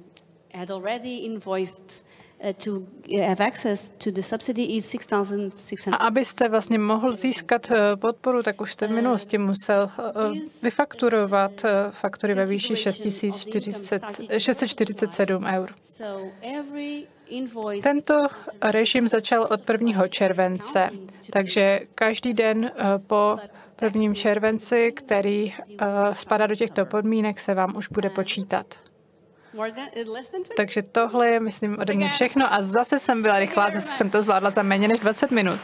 A abyste vlastně mohl získat podporu, tak už jste v minulosti musel vyfakturovat faktury ve výši šest tisíc šest set čtyřicet sedm eur. Tento režim začal od prvního července, takže každý den po prvním červenci, který spadá do těchto podmínek, se vám už bude počítat. Takže tohle je, myslím, ode mě všechno a zase jsem byla rychlá, zase jsem to zvládla za méně než dvacet minut.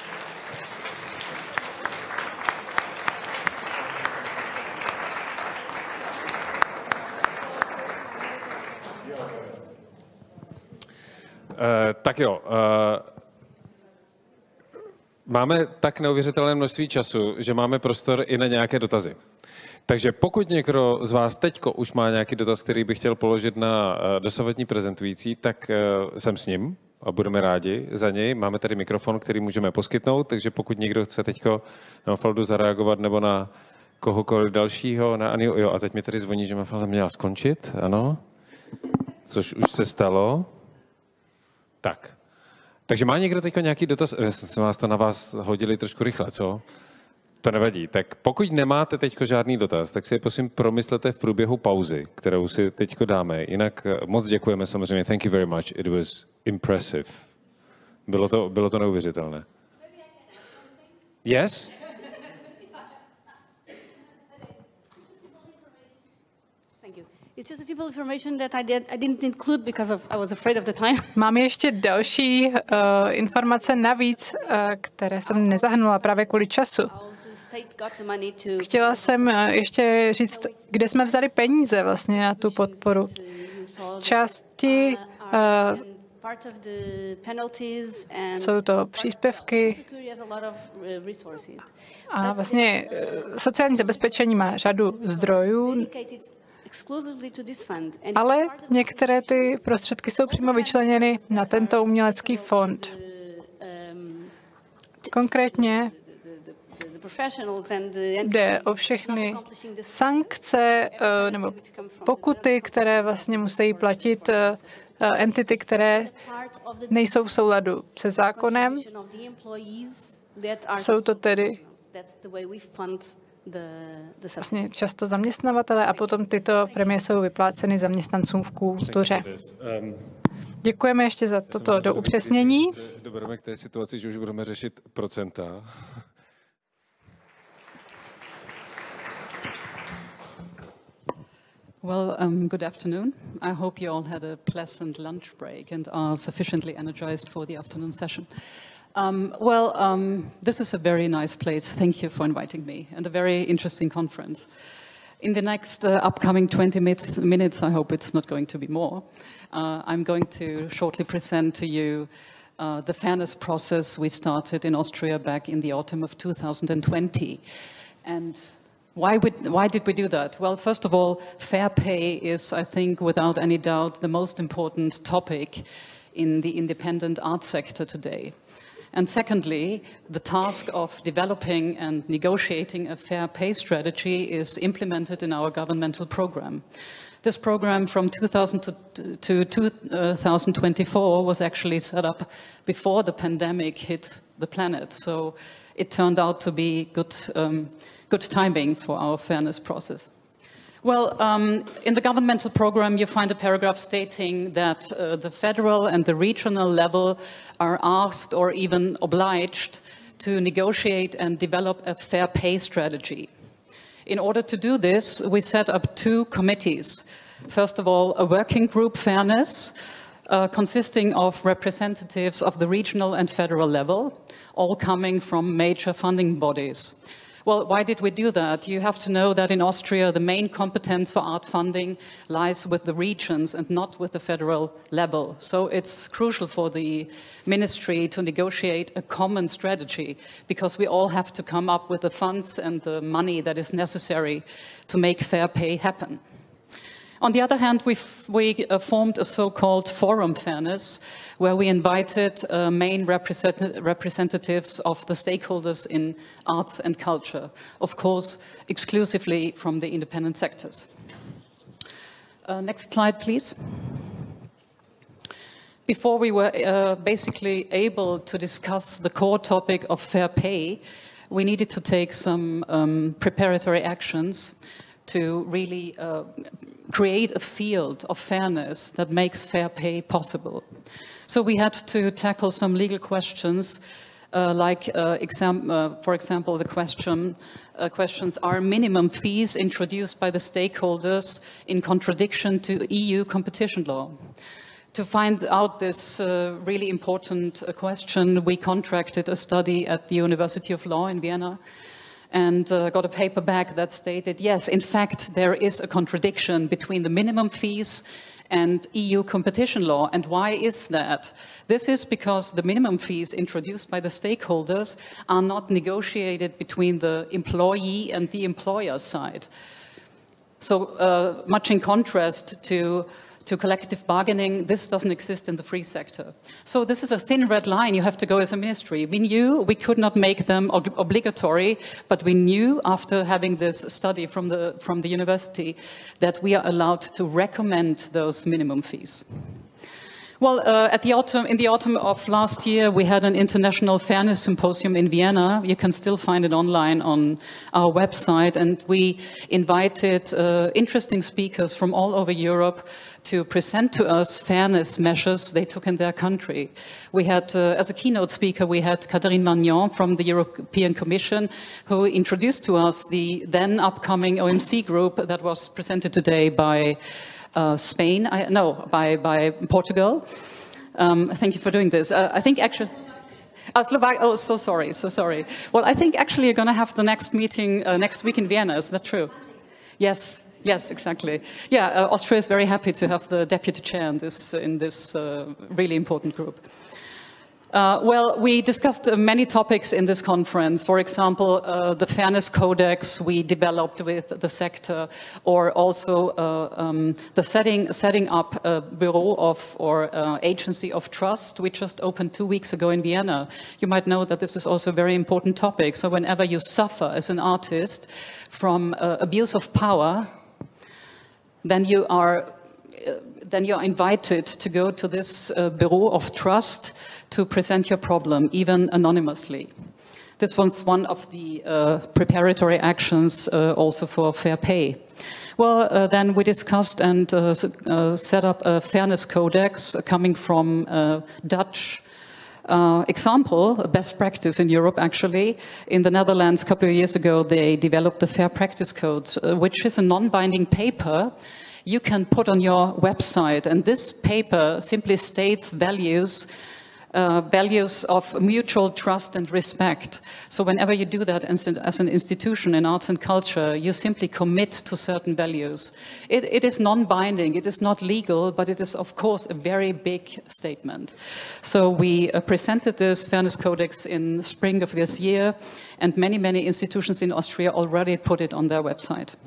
Uh, tak jo, uh, máme tak neuvěřitelné množství času, že máme prostor i na nějaké dotazy. Takže pokud někdo z vás teďko už má nějaký dotaz, který by chtěl položit na uh, dosavadní prezentující, tak uh, jsem s ním a budeme rádi za něj. Máme tady mikrofon, který můžeme poskytnout, takže pokud někdo chce teďko na Mafaldu zareagovat nebo na kohokoliv dalšího, na Aniu, jo, a teď mi tady zvoní, že Mafalda měla skončit, ano, což už se stalo. Tak. Takže má někdo teď nějaký dotaz? Jsme vás to na vás hodili trošku rychle, co? To nevadí. Tak pokud nemáte teď žádný dotaz, tak si je prosím promyslete v průběhu pauzy, kterou si teď dáme. Jinak moc děkujeme samozřejmě. Thank you very much. It was impressive. Bylo to, bylo to neuvěřitelné. Yes? Mám ještě další uh, informace navíc, uh, které jsem nezahrnula právě kvůli času. Chtěla jsem uh, ještě říct, kde jsme vzali peníze vlastně na tu podporu. Z části uh, jsou to příspěvky a vlastně uh, sociální zabezpečení má řadu zdrojů, ale některé ty prostředky jsou přímo vyčleněny na tento umělecký fond. Konkrétně jde o všechny sankce nebo pokuty, které vlastně musí platit entity, které nejsou v souladu se zákonem. Jsou to tedy vlastně často zaměstnavatele a potom tyto prémie jsou vypláceny zaměstnancům v kultuře. Děkujeme ještě za toto do upřesnění. Dobereme k té situaci, že už budeme řešit procenta. Well, um, good afternoon. I hope you all had a pleasant lunch break and are sufficiently energized for the afternoon session. Um, well, um, this is a very nice place. Thank you for inviting me, and a very interesting conference. In the next uh, upcoming twenty minutes, I hope it's not going to be more, uh, I'm going to shortly present to you uh, the fairness process we started in Austria back in the autumn of two thousand twenty. And why, would, why did we do that? Well, first of all, fair pay is, I think, without any doubt, the most important topic in the independent art sector today. And secondly, the task of developing and negotiating a fair pay strategy is implemented in our governmental program. This program from two thousand to two thousand twenty-four was actually set up before the pandemic hit the planet. So it turned out to be good, um, good timing for our fairness process. Well, um, in the governmental program, you find a paragraph stating that uh, the federal and the regional level are asked or even obliged to negotiate and develop a fair pay strategy. In order to do this, we set up two committees. First of all, a working group, Fairness, uh, consisting of representatives of the regional and federal level, all coming from major funding bodies. Well, why did we do that? You have to know that in Austria, the main competence for art funding lies with the regions and not with the federal level. So it's crucial for the ministry to negotiate a common strategy, because we all have to come up with the funds and the money that is necessary to make fair pay happen. On the other hand, we, we uh, formed a so-called Forum Fairness, where we invited uh, main represent representatives of the stakeholders in arts and culture, of course, exclusively from the independent sectors. Uh, next slide, please. Before we were uh, basically able to discuss the core topic of fair pay, we needed to take some um, preparatory actions to really uh, create a field of fairness that makes fair pay possible. So we had to tackle some legal questions, uh, like, uh, exam uh, for example, the question, uh, questions, are minimum fees introduced by the stakeholders in contradiction to E U competition law? To find out this uh, really important uh, question, we contracted a study at the University of Law in Vienna and uh, got a paper back that stated, yes, in fact, there is a contradiction between the minimum fees and E U competition law. And why is that? This is because the minimum fees introduced by the stakeholders are not negotiated between the employee and the employer side. So uh, much in contrast to to collective bargaining, this doesn't exist in the free sector. So this is a thin red line you have to go as a ministry. We knew we could not make them ob obligatory, but we knew after having this study from the, from the university that we are allowed to recommend those minimum fees. Well, uh, at the autumn, in the autumn of last year, we had an international fairness symposium in Vienna. You can still find it online on our website. And we invited uh, interesting speakers from all over Europe to present to us fairness measures they took in their country. We had, uh, as a keynote speaker, we had Catherine Magnan from the European Commission, who introduced to us the then upcoming O M C group that was presented today by Uh, Spain, I, no, by, by Portugal. Um, thank you for doing this. Uh, I think actually, uh, Slovak, oh, so sorry, so sorry. Well, I think actually you're going to have the next meeting uh, next week in Vienna, is that true? Yes, yes, exactly. Yeah, uh, Austria is very happy to have the deputy chair in this, in this uh, really important group. Uh, well, we discussed uh, many topics in this conference. For example, uh, the fairness codex we developed with the sector, or also uh, um, the setting, setting up a bureau of or uh, agency of trust. We just opened two weeks ago in Vienna. You might know that this is also a very important topic. So whenever you suffer as an artist from uh, abuse of power, then you are uh, then you are invited to go to this uh, bureau of trust to present your problem, even anonymously. This was one of the uh, preparatory actions uh, also for fair pay. Well, uh, then we discussed and uh, uh, set up a fairness codex coming from uh, Dutch uh, example, a best practice in Europe actually. In the Netherlands a couple of years ago, they developed the Fair Practice Code, uh, which is a non-binding paper you can put on your website. And this paper simply states values Uh, values of mutual trust and respect. So whenever you do that as an, as an institution in arts and culture, you simply commit to certain values. It, it is non-binding, it is not legal, but it is of course a very big statement. So we uh, presented this Fairness Codex in spring of this year, and many, many institutions in Austria already put it on their website.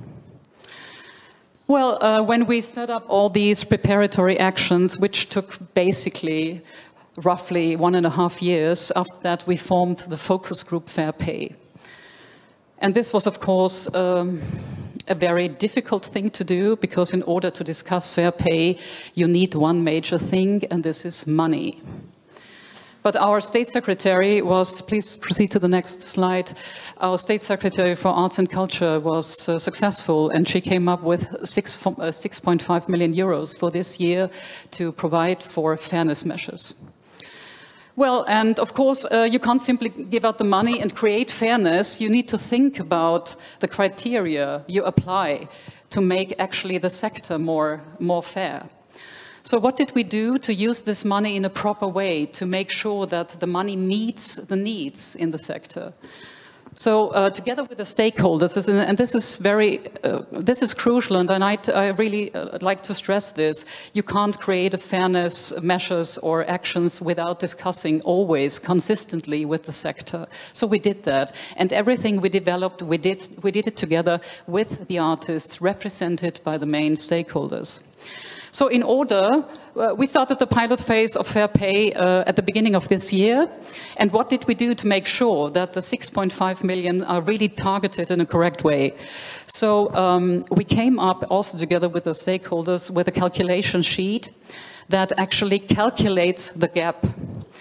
Well, uh, when we set up all these preparatory actions, which took basically roughly one and a half years, after that we formed the focus group Fair Pay. And this was, of course, um, a very difficult thing to do, because in order to discuss fair pay, you need one major thing, and this is money. But our State Secretary was, please proceed to the next slide, our State Secretary for Arts and Culture was uh, successful, and she came up with six, uh, six point five million euros for this year to provide for fairness measures. Well, and of course, uh, you can't simply give out the money and create fairness. You need to think about the criteria you apply to make actually the sector more, more fair. So what did we do to use this money in a proper way to make sure that the money meets the needs in the sector? So uh, together with the stakeholders, and this is very, uh, this is crucial, and I, I really uh, like to stress this, you can't create a fairness measures or actions without discussing always consistently with the sector. So we did that, and everything we developed, we did, we did it together with the artists represented by the main stakeholders. So in order, uh, we started the pilot phase of Fair Pay uh, at the beginning of this year. And what did we do to make sure that the six point five million are really targeted in a correct way? So um, we came up also together with the stakeholders with a calculation sheet that actually calculates the gap.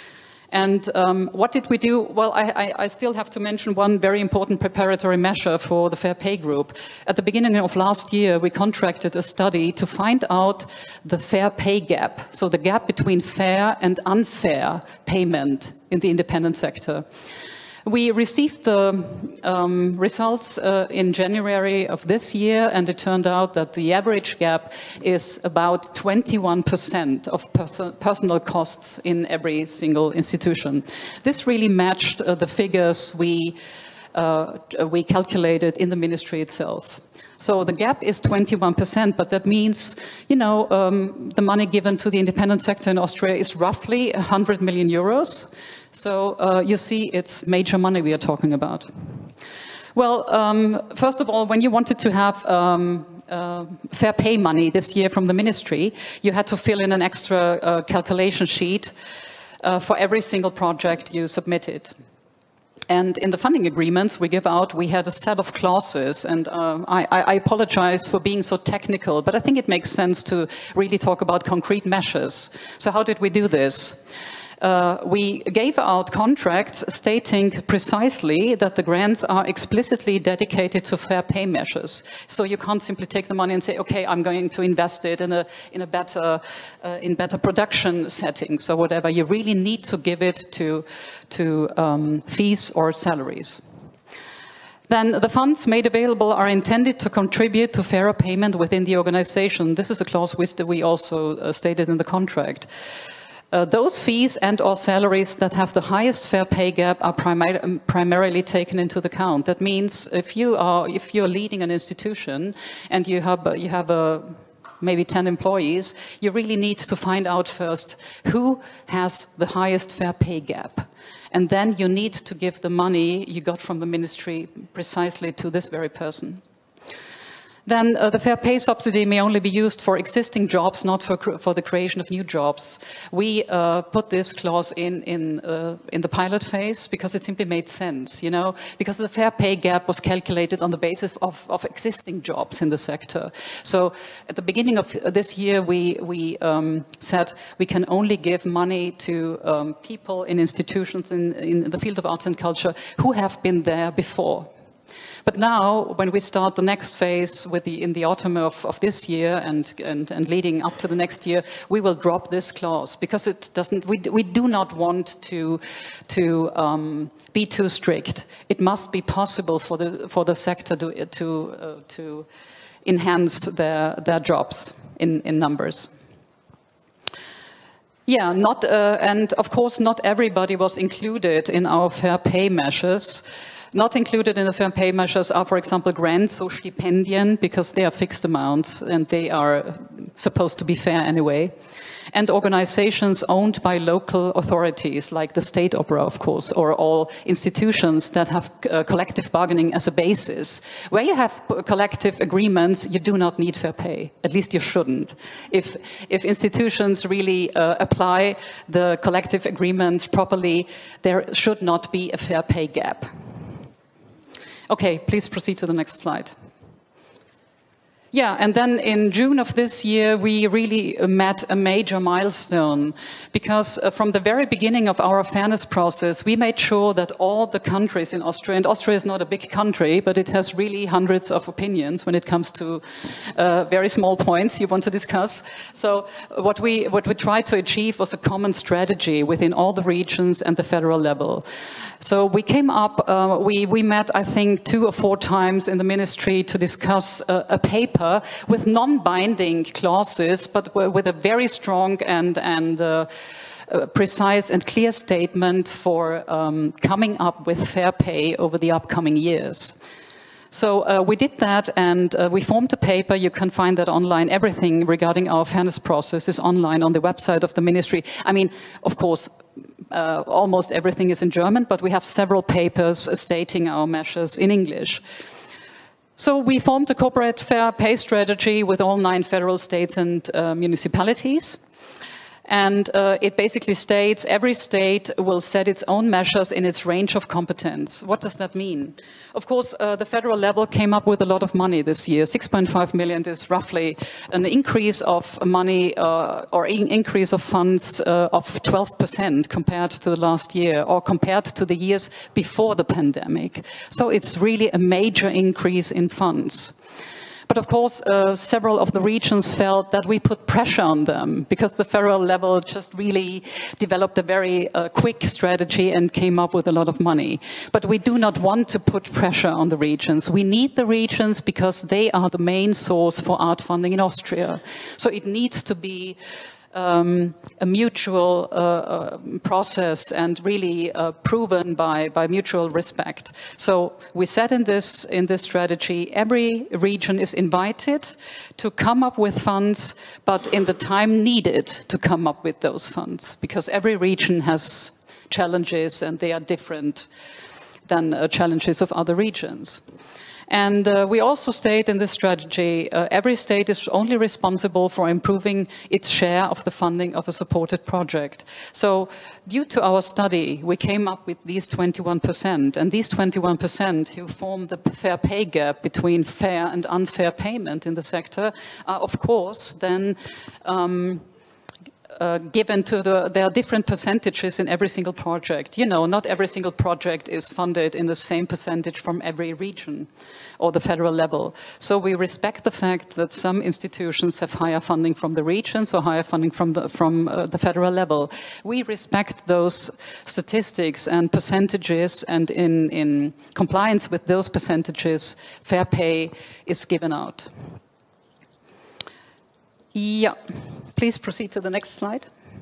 And um, what did we do? Well, I, I, I still have to mention one very important preparatory measure for the Fair Pay Group. At the beginning of last year, we contracted a study to find out the fair pay gap, so the gap between fair and unfair payment in the independent sector. We received the um, results uh, in January of this year, and it turned out that the average gap is about twenty-one percent of pers personal costs in every single institution. This really matched uh, the figures we, uh, we calculated in the ministry itself. So the gap is twenty-one percent, but that means, you know, um, the money given to the independent sector in Austria is roughly one hundred million euros. So uh, you see, it's major money we are talking about. Well, um, first of all, when you wanted to have um, uh, fair pay money this year from the ministry, you had to fill in an extra uh, calculation sheet uh, for every single project you submitted. And in the funding agreements we give out, we had a set of clauses, and uh, I, I apologize for being so technical, but I think it makes sense to really talk about concrete measures. So how did we do this? Uh, we gave out contracts stating precisely that the grants are explicitly dedicated to fair pay measures. So you can't simply take the money and say, okay, I'm going to invest it in a, in a better, uh, in better production settings or whatever. You really need to give it to, to um, fees or salaries. Then the funds made available are intended to contribute to fairer payment within the organization. This is a clause which we also uh, stated in the contract. Uh, those fees and or salaries that have the highest fair pay gap are primar um, primarily taken into account. That means if you are if you're leading an institution and you have uh, you have a maybe ten employees, you really need to find out first who has the highest fair pay gap. And then you need to give the money you got from the ministry precisely to this very person. Then uh, the fair pay subsidy may only be used for existing jobs, not for, for the creation of new jobs. We uh, put this clause in, in, uh, in the pilot phase because it simply made sense, you know, because the fair pay gap was calculated on the basis of, of existing jobs in the sector. So at the beginning of this year, we, we um, said we can only give money to um, people in institutions in, in the field of arts and culture who have been there before. But now, when we start the next phase with the, in the autumn of, of this year and, and, and leading up to the next year, we will drop this clause because it doesn't, we, we do not want to, to um, be too strict. It must be possible for the, for the sector to, to, uh, to enhance their, their jobs in, in numbers. Yeah, not, uh, and of course not everybody was included in our fair pay measures. Not included in the fair pay measures are, for example, grants or stipendien, because they are fixed amounts and they are supposed to be fair anyway. And organizations owned by local authorities, like the State Opera, of course, or all institutions that have uh, collective bargaining as a basis. Where you have collective agreements, you do not need fair pay. At least you shouldn't. If, if institutions really uh, apply the collective agreements properly, there should not be a fair pay gap. Okay, please proceed to the next slide. Yeah, and then in June of this year, we really met a major milestone because uh, from the very beginning of our fairness process, we made sure that all the countries in Austria, and Austria is not a big country, but it has really hundreds of opinions when it comes to uh, very small points you want to discuss. So what we, what we tried to achieve was a common strategy within all the regions and the federal level. So we came up, uh, we, we met, I think, two or four times in the ministry to discuss uh, a paper with non-binding clauses, but with a very strong and, and uh, uh, precise and clear statement for um, coming up with fair pay over the upcoming years. So uh, we did that, and uh, we formed a paper. You can find that online. Everything regarding our fairness process is online on the website of the ministry. I mean, of course, uh, almost everything is in German, but we have several papers stating our measures in English. So we formed a corporate fair pay strategy with all nine federal states and uh, municipalities. And uh, it basically states every state will set its own measures in its range of competence. What does that mean? Of course, uh, the federal level came up with a lot of money this year. six point five million is roughly an increase of money uh, or in increase of funds uh, of twelve percent compared to the last year or compared to the years before the pandemic. So it's really a major increase in funds. But of course, uh, several of the regions felt that we put pressure on them because the federal level just really developed a very uh, quick strategy and came up with a lot of money. But we do not want to put pressure on the regions. We need the regions because they are the main source for art funding in Austria. So it needs to be Um, a mutual uh, uh, process and really uh, proven by, by mutual respect. So we said in this, in this strategy, every region is invited to come up with funds, but in the time needed to come up with those funds, because every region has challenges and they are different than uh, challenges of other regions. And uh, we also state in this strategy, uh, every state is only responsible for improving its share of the funding of a supported project. So due to our study, we came up with these twenty-one percent. And these twenty-one percent who form the fair pay gap between fair and unfair payment in the sector are, of course, then um, Uh, given to the, there are different percentages in every single project. You know, not every single project is funded in the same percentage from every region or the federal level. So we respect the fact that some institutions have higher funding from the regions or higher funding from the, from, uh, the federal level. We respect those statistics and percentages, and in, in compliance with those percentages, fair pay is given out. Yeah. Please proceed to the next slide.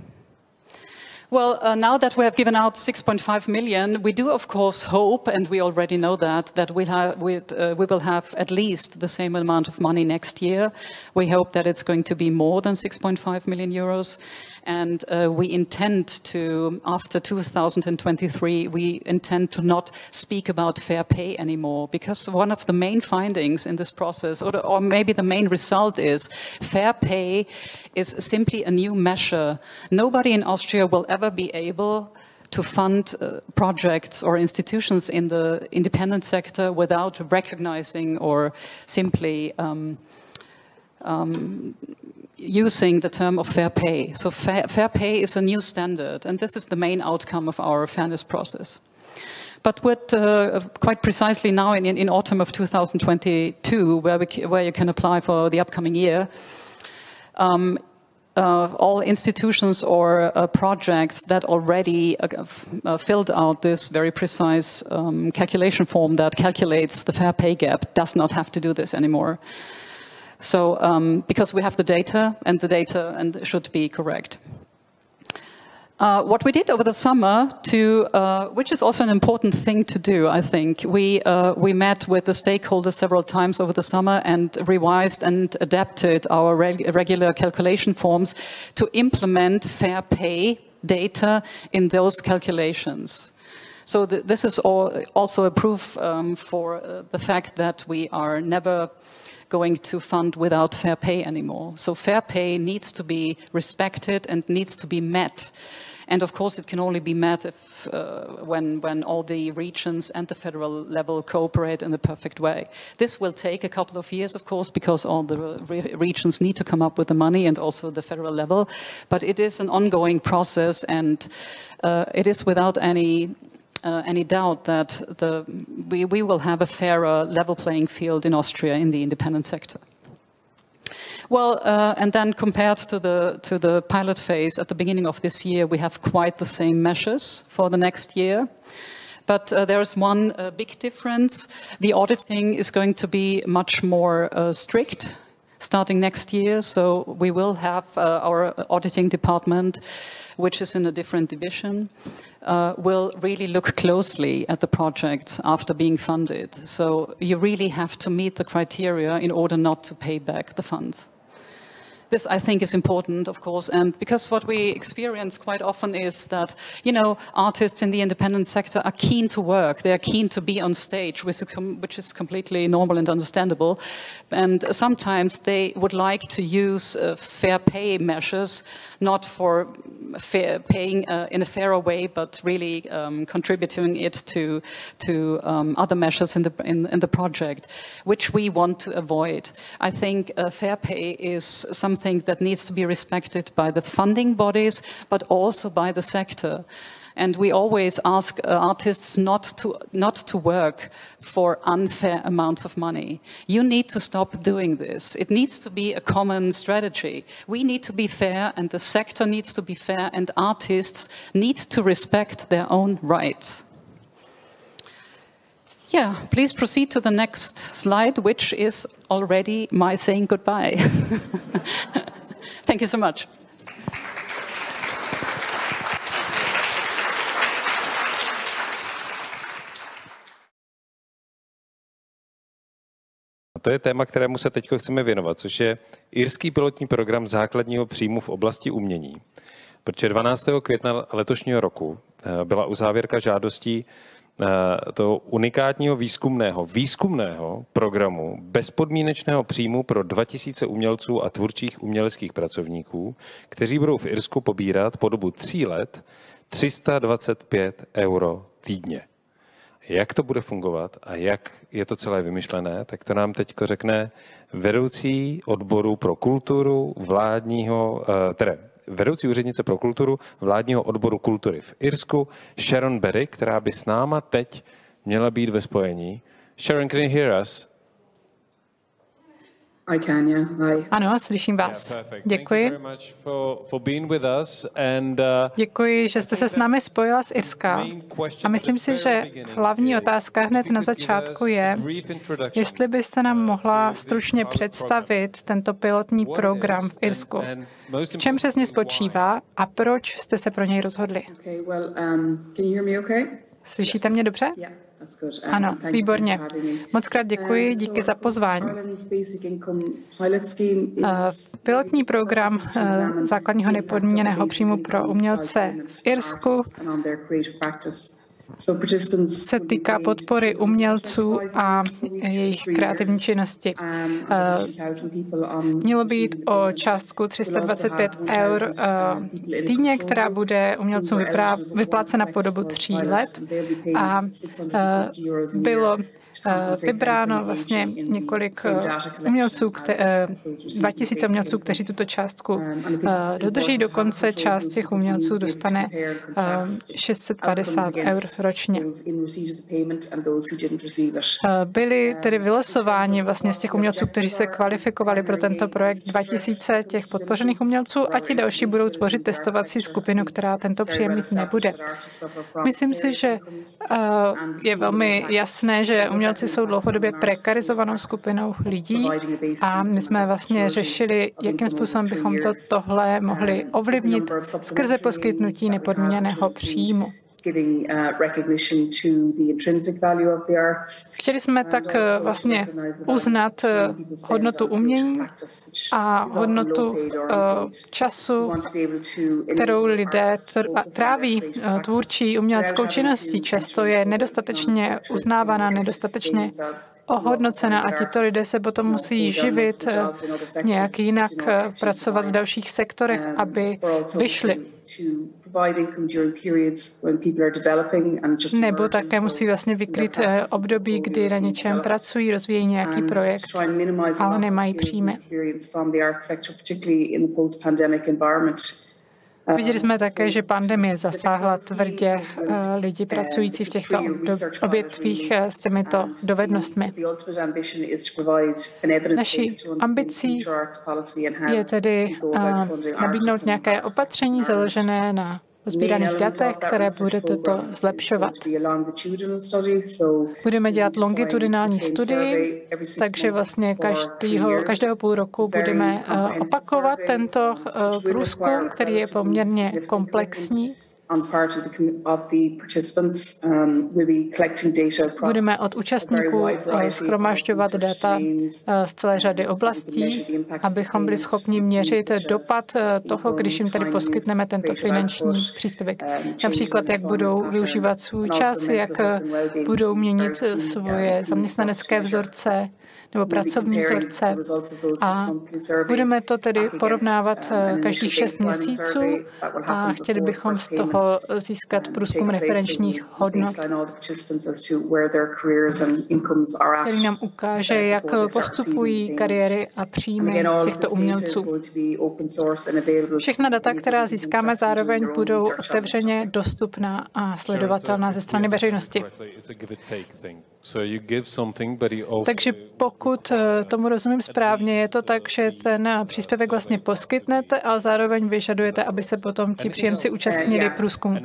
Well, uh, now that we have given out six point five million, we do, of course, hope, and we already know that, that we'll have, we'd, uh, we will have at least the same amount of money next year. We hope that it's going to be more than six point five million euros. And uh, we intend to, after two thousand twenty-three, we intend to not speak about fair pay anymore, because one of the main findings in this process, or, or maybe the main result is, fair pay is simply a new measure. Nobody in Austria will ever be able to fund uh, projects or institutions in the independent sector without recognizing or simply um, um, using the term of fair pay. So fair, fair pay is a new standard, and this is the main outcome of our fairness process. But what, uh, quite precisely now in, in autumn of two thousand twenty-two, where, we, where you can apply for the upcoming year, um, uh, all institutions or uh, projects that already uh, uh, filled out this very precise um, calculation form that calculates the fair pay gap does not have to do this anymore. So, um, because we have the data, and the data and should be correct. Uh, what we did over the summer, to, uh, which is also an important thing to do, I think, we, uh, we met with the stakeholders several times over the summer and revised and adapted our reg regular calculation forms to implement fair pay data in those calculations. So th this is all, also a proof um, for uh, the fact that we are never going to fund without fair pay anymore. So fair pay needs to be respected and needs to be met. And of course it can only be met if, uh, when, when all the regions and the federal level cooperate in the perfect way. This will take a couple of years, of course, because all the re regions need to come up with the money, and also the federal level. But it is an ongoing process, and uh, it is without any Uh, any doubt that the, we, we will have a fairer level playing field in Austria in the independent sector. Well, uh, and then compared to the, to the pilot phase at the beginning of this year, we have quite the same measures for the next year. But uh, there is one uh, big difference. The auditing is going to be much more uh, strict starting next year. So we will have uh, our auditing department, which is in a different division, uh, will really look closely at the projects after being funded. So you really have to meet the criteria in order not to pay back the funds. This, I think, is important, of course, and because what we experience quite often is that, you know, artists in the independent sector are keen to work. They are keen to be on stage, which is, which is completely normal and understandable. And sometimes they would like to use uh, fair pay measures, not for fair, paying uh, in a fairer way, but really um, contributing it to to um, other measures in the in, in the project, which we want to avoid. I think uh, fair pay is something that needs to be respected by the funding bodies, but also by the sector. And we always ask uh, artists not to, not to work for unfair amounts of money. You need to stop doing this. It needs to be a common strategy. We need to be fair, and the sector needs to be fair, and artists need to respect their own rights. Yeah, please proceed to the next slide, which is already my saying goodbye. Thank you so much. To je téma, kterému se teď chceme věnovat, což je irský pilotní program základního příjmu v oblasti umění. Protože dvanáctého května letošního roku byla uzávěrka žádostí toho unikátního výzkumného, výzkumného programu bezpodmínečného příjmu pro dva tisíce umělců a tvůrčích uměleckých pracovníků, kteří budou v Irsku pobírat po dobu tří let tři sta dvacet pět euro týdně. Jak to bude fungovat a jak je to celé vymyšlené, tak to nám teď řekne vedoucí odboru pro kulturu vládního, tedy vedoucí úřednice pro kulturu vládního odboru kultury v Irsku, Sharon Berry, která by s náma teď měla být ve spojení. Sharon, can you hear us? I can, yeah. Hi. Ano, slyším vás. Děkuji. Děkuji, že jste se s námi spojila z Irska. A myslím si, že hlavní otázka hned na začátku je, jestli byste nám mohla stručně představit tento pilotní program v Irsku. V čem přesně spočívá a proč jste se pro něj rozhodli? Slyšíte mě dobře? Ano, výborně. Moc krát děkuji, díky za pozvání. Pilotní program základního nepodmíněného příjmu pro umělce v Irsku se týká podpory umělců a jejich kreativní činnosti. Mělo být o částku tři sta dvacet pět eur týdně, která bude umělcům vyplácena po dobu tří let a bylo vybráno vlastně několik umělců, dva tisíce umělců, kteří tuto částku dodrží. Dokonce část těch umělců dostane šest set padesát eur ročně. Byli tedy vylosováni vlastně z těch umělců, kteří se kvalifikovali pro tento projekt, dva tisíce těch podpořených umělců a ti další budou tvořit testovací skupinu, která tento příjem mít nebude. Myslím si, že je velmi jasné, že umělci jsou dlouhodobě prekarizovanou skupinou lidí a my jsme vlastně řešili, jakým způsobem bychom to tohle mohli ovlivnit skrze poskytnutí nepodmíněného příjmu. Chtěli jsme tak vlastně uznat hodnotu umění a hodnotu času, kterou lidé tráví tvůrčí uměleckou činností. Často je nedostatečně uznávaná, nedostatečně ohodnocena a tito lidé se potom musí živit, nějak jinak pracovat v dalších sektorech, aby vyšli. Nebo také musí vlastně vykrýt období, kdy na něčem pracují, rozvíjejí nějaký projekt, ale nemají příjmy. Viděli jsme také, že pandemie zasáhla tvrdě lidi pracující v těchto odvětvích s těmito dovednostmi. Naší ambicí je tedy nabídnout nějaké opatření založené na sbíraných datech, které bude toto zlepšovat. Budeme dělat longitudinální studii, takže vlastně každého, každého půl roku budeme opakovat tento průzkum, který je poměrně komplexní Budeme od účastníků shromažďovat data z celé řady oblastí, abychom byli schopni měřit dopad toho, když jim tady poskytneme tento finanční příspěvek. Například, jak budou využívat svůj čas, jak budou měnit svoje zaměstnanecké vzorce nebo pracovní vzorce. A budeme to tedy porovnávat každých šest měsíců a chtěli bychom z toho získat průzkum referenčních hodnot, který nám ukáže, jak postupují kariéry a příjmy těchto umělců. Všechna data, která získáme, zároveň budou otevřeně dostupná a sledovatelná ze strany veřejnosti. Takže pokud tomu rozumím správně, je to tak, že ten příspěvek vlastně poskytnete, ale zároveň vyžadujete, aby se potom ti příjemci účastnili průzkumu.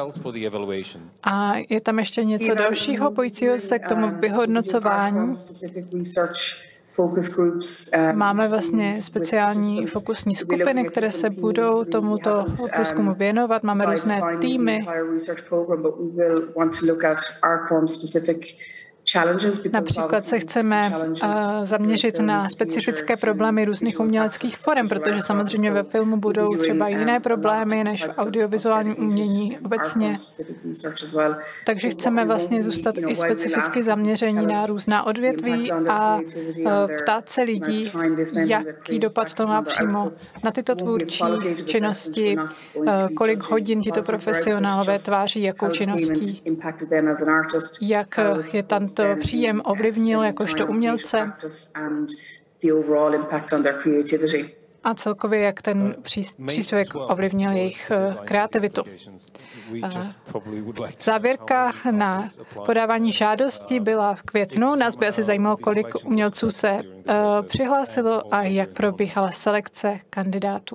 A je tam ještě něco dalšího, pojícího se k tomu vyhodnocování? Máme vlastně speciální fokusní skupiny, které se budou tomuto průzkumu věnovat. Máme různé týmy. Například se chceme zaměřit na specifické problémy různých uměleckých forem, protože samozřejmě ve filmu budou třeba jiné problémy než v audiovizuálním umění obecně. Takže chceme vlastně zůstat i specificky zaměření na různá odvětví a ptát se lidí, jaký dopad to má přímo na tyto tvůrčí činnosti, kolik hodin tito profesionálové tváří jakou činností, jak je tam to příjem ovlivnil jakožto umělce a celkově, jak ten příspěvek ovlivnil jejich kreativitu. Závěrka na podávání žádosti byla v květnu. Nás by asi zajímalo, kolik umělců se přihlásilo a jak probíhala selekce kandidátů.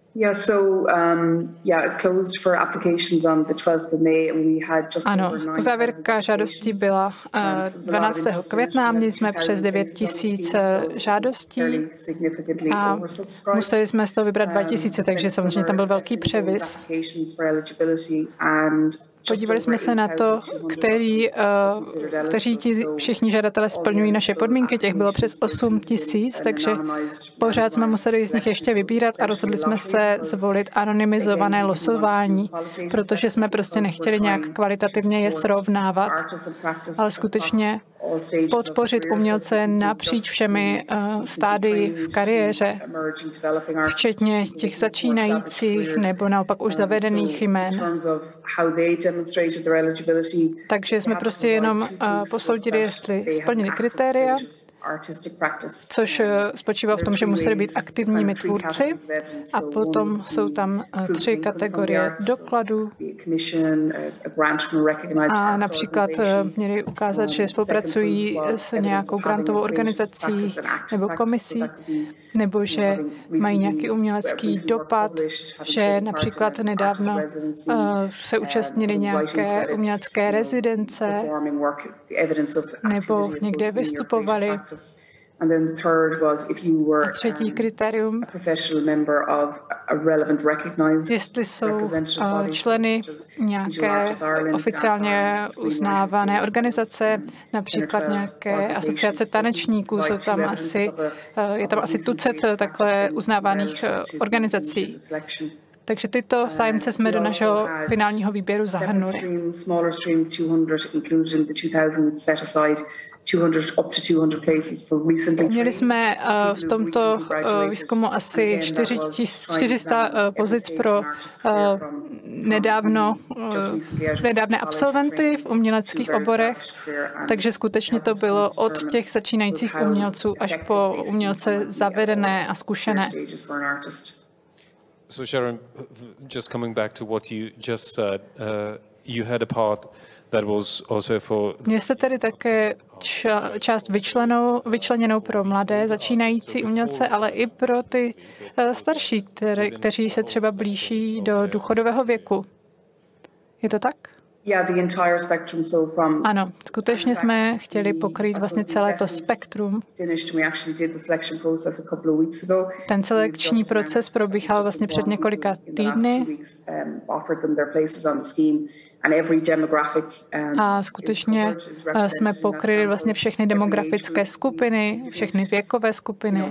Ano, uzávěrka žádostí byla dvanáctého května, měli jsme přes devět tisíc žádostí a museli jsme z toho vybrat dva tisíce, takže samozřejmě tam byl velký převis. Podívali jsme se na to, který, kteří ti všichni žadatelé splňují naše podmínky, těch bylo přes osm tisíc, takže pořád jsme museli z nich ještě vybírat a rozhodli jsme se zvolit anonymizované losování, protože jsme prostě nechtěli nějak kvalitativně je srovnávat, ale skutečně podpořit umělce napříč všemi uh, stádii v kariéře, včetně těch začínajících nebo naopak už zavedených jmén. Takže jsme prostě jenom uh, posoudili, jestli splnili kritéria, což spočívá v tom, že museli být aktivními tvůrci a potom jsou tam tři kategorie dokladů a například měli ukázat, že spolupracují s nějakou grantovou organizací nebo komisí, nebo že mají nějaký umělecký dopad, že například nedávno se účastnili nějaké umělecké rezidence nebo někde vystupovali. A třetí kritérium, jestli jsou členy nějaké oficiálně uznávané organizace, například nějaké asociace tanečníků, jsou tam asi, je tam asi tucet takhle uznávaných organizací. Takže tyto zájemce jsme do našeho finálního výběru zahrnuli. Měli jsme uh, v tomto uh, výzkumu asi čtyři sta uh, pozic pro uh, nedávno, uh, nedávné absolventy v uměleckých oborech, takže skutečně to bylo od těch začínajících umělců až po umělce zavedené a zkušené. So Sharon, just coming back to what you just said, uh, you had a part that was also for... Měli jste tedy také ča- část vyčlenou, vyčleněnou pro mladé začínající umělce, ale i pro ty uh, starší, které, kteří se třeba blíží do důchodového věku. Je to tak? Ano, skutečně jsme chtěli pokrýt vlastně celé to spektrum. Ten selekční proces probíhal vlastně před několika týdny. A skutečně jsme pokryli vlastně všechny demografické skupiny, všechny věkové skupiny.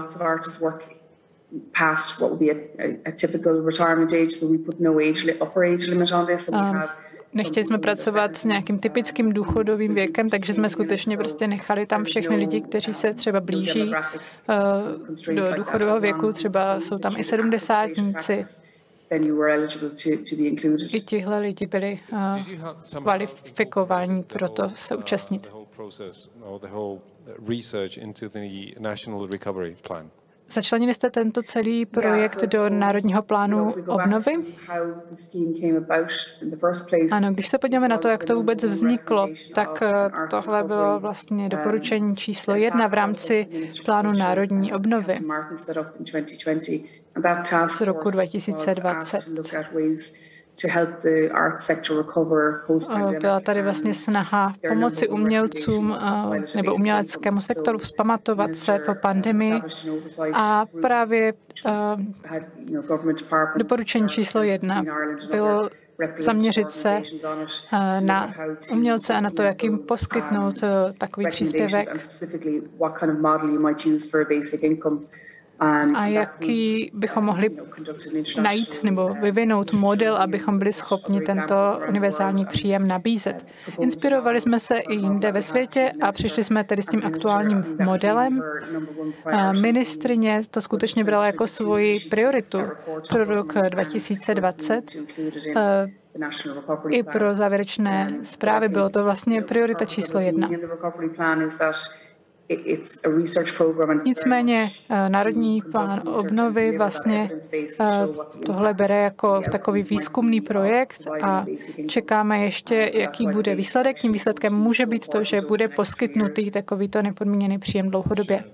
Past what would be a, a typical retirement age, so we put no age, upper age limit on this. And we have Nechtěli jsme pracovat s nějakým typickým důchodovým věkem, takže jsme skutečně prostě nechali tam všechny lidi, kteří se třeba blíží uh, do důchodového věku, třeba jsou tam i sedmdesátníci. I tihle lidi byli uh, kvalifikováni pro to se účastnit. Začlenili jste tento celý projekt do Národního plánu obnovy? Ano, když se podíváme na to, jak to vůbec vzniklo, tak tohle bylo vlastně doporučení číslo jedna v rámci plánu národní obnovy z roku dva tisíce dvacet. Byla tady vlastně snaha pomoci umělcům nebo uměleckému sektoru vzpamatovat se po pandemii a právě doporučení číslo jedna bylo zaměřit se na umělce a na to, jak jim poskytnout takový příspěvek a jaký bychom mohli najít nebo vyvinout model, abychom byli schopni tento univerzální příjem nabízet. Inspirovali jsme se i jinde ve světě a přišli jsme tedy s tím aktuálním modelem. Ministryně to skutečně brala jako svoji prioritu pro rok dva tisíce dvacet. I pro závěrečné zprávy bylo to vlastně priorita číslo jedna. Nicméně Národní plán obnovy vlastně tohle bere jako takový výzkumný projekt a čekáme ještě, jaký bude výsledek. Tím výsledkem může být to, že bude poskytnutý takovýto nepodmíněný příjem dlouhodobě.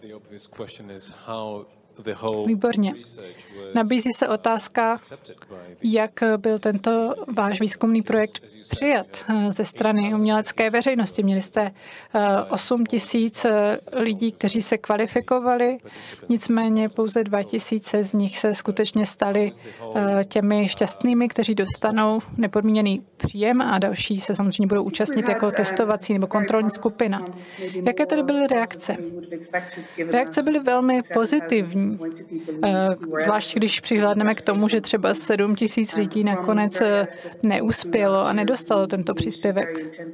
Výborně. Nabízí se otázka, jak byl tento váš výzkumný projekt přijat ze strany umělecké veřejnosti. Měli jste osm tisíc lidí, kteří se kvalifikovali, nicméně pouze dva tisíce z nich se skutečně stali těmi šťastnými, kteří dostanou nepodmíněný příjem a další se samozřejmě budou účastnit jako testovací nebo kontrolní skupina. Jaké tedy byly reakce? Reakce byly velmi pozitivní. Zvlášť když přihlédneme k tomu, že třeba sedm tisíc lidí nakonec neuspělo a nedostalo tento příspěvek.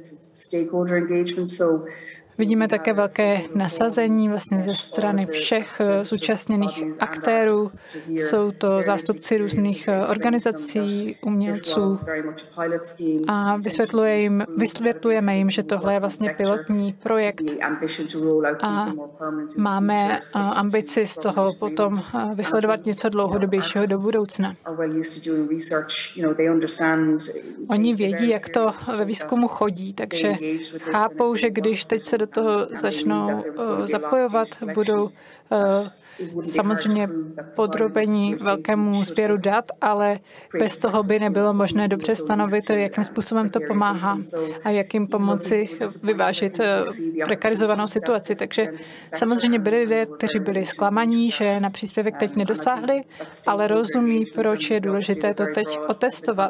Vidíme také velké nasazení vlastně ze strany všech zúčastněných aktérů. Jsou to zástupci různých organizací, umělců a vysvětluje jim, vysvětlujeme jim, že tohle je vlastně pilotní projekt a máme ambici z toho potom vysledovat něco dlouhodobějšího do budoucna. Oni vědí, jak to ve výzkumu chodí, takže chápou, že když teď se do toho začnou zapojovat, budou samozřejmě podrobení velkému sběru dat, ale bez toho by nebylo možné dobře stanovit, jakým způsobem to pomáhá a jak jim pomoci vyvážit prekarizovanou situaci. Takže samozřejmě byli lidé, kteří byli zklamaní, že na příspěvek teď nedosáhli, ale rozumí, proč je důležité to teď otestovat.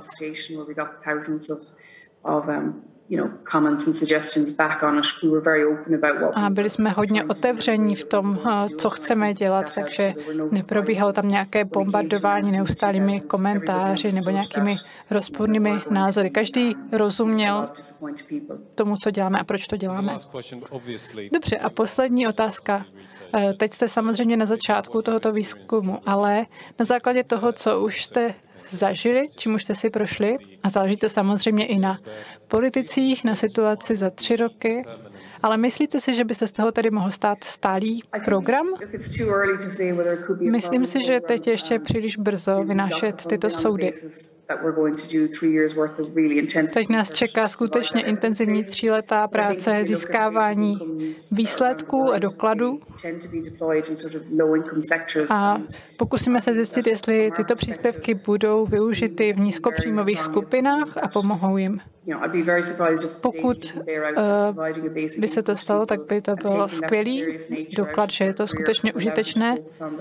A byli jsme hodně otevření v tom, co chceme dělat, takže neprobíhalo tam nějaké bombardování neustálými komentáři nebo nějakými rozpornými názory. Každý rozuměl tomu, co děláme a proč to děláme. Dobře, a poslední otázka. Teď jste samozřejmě na začátku tohoto výzkumu, ale na základě toho, co už jste zažili, čím už jste si prošli, a záleží to samozřejmě i na politicích, na situaci za tři roky, ale myslíte si, že by se z toho tedy mohl stát stálý program? Myslím si, že teď ještě příliš brzo vynášet tyto soudy. Teď nás čeká skutečně intenzivní tříletá práce, získávání výsledků a dokladů a pokusíme se zjistit, jestli tyto příspěvky budou využity v nízkopříjmových skupinách a pomohou jim. Pokud uh, by se to stalo, tak by to bylo skvělý doklad, že je to skutečně užitečné.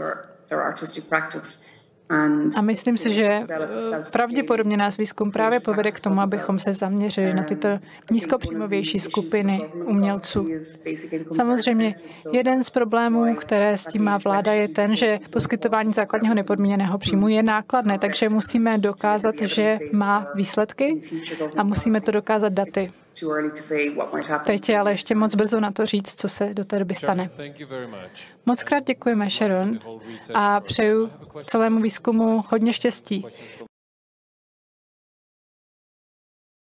A myslím si, že pravděpodobně nás výzkum právě povede k tomu, abychom se zaměřili na tyto nízkopříjmovější skupiny umělců. Samozřejmě jeden z problémů, které s tím má vláda, je ten, že poskytování základního nepodmíněného příjmu je nákladné, takže musíme dokázat, že má výsledky a musíme to dokázat daty. Teď je ale ještě moc brzo na to říct, co se do té doby stane. Moc krát děkujeme, Sharon, a přeju celému výzkumu hodně štěstí.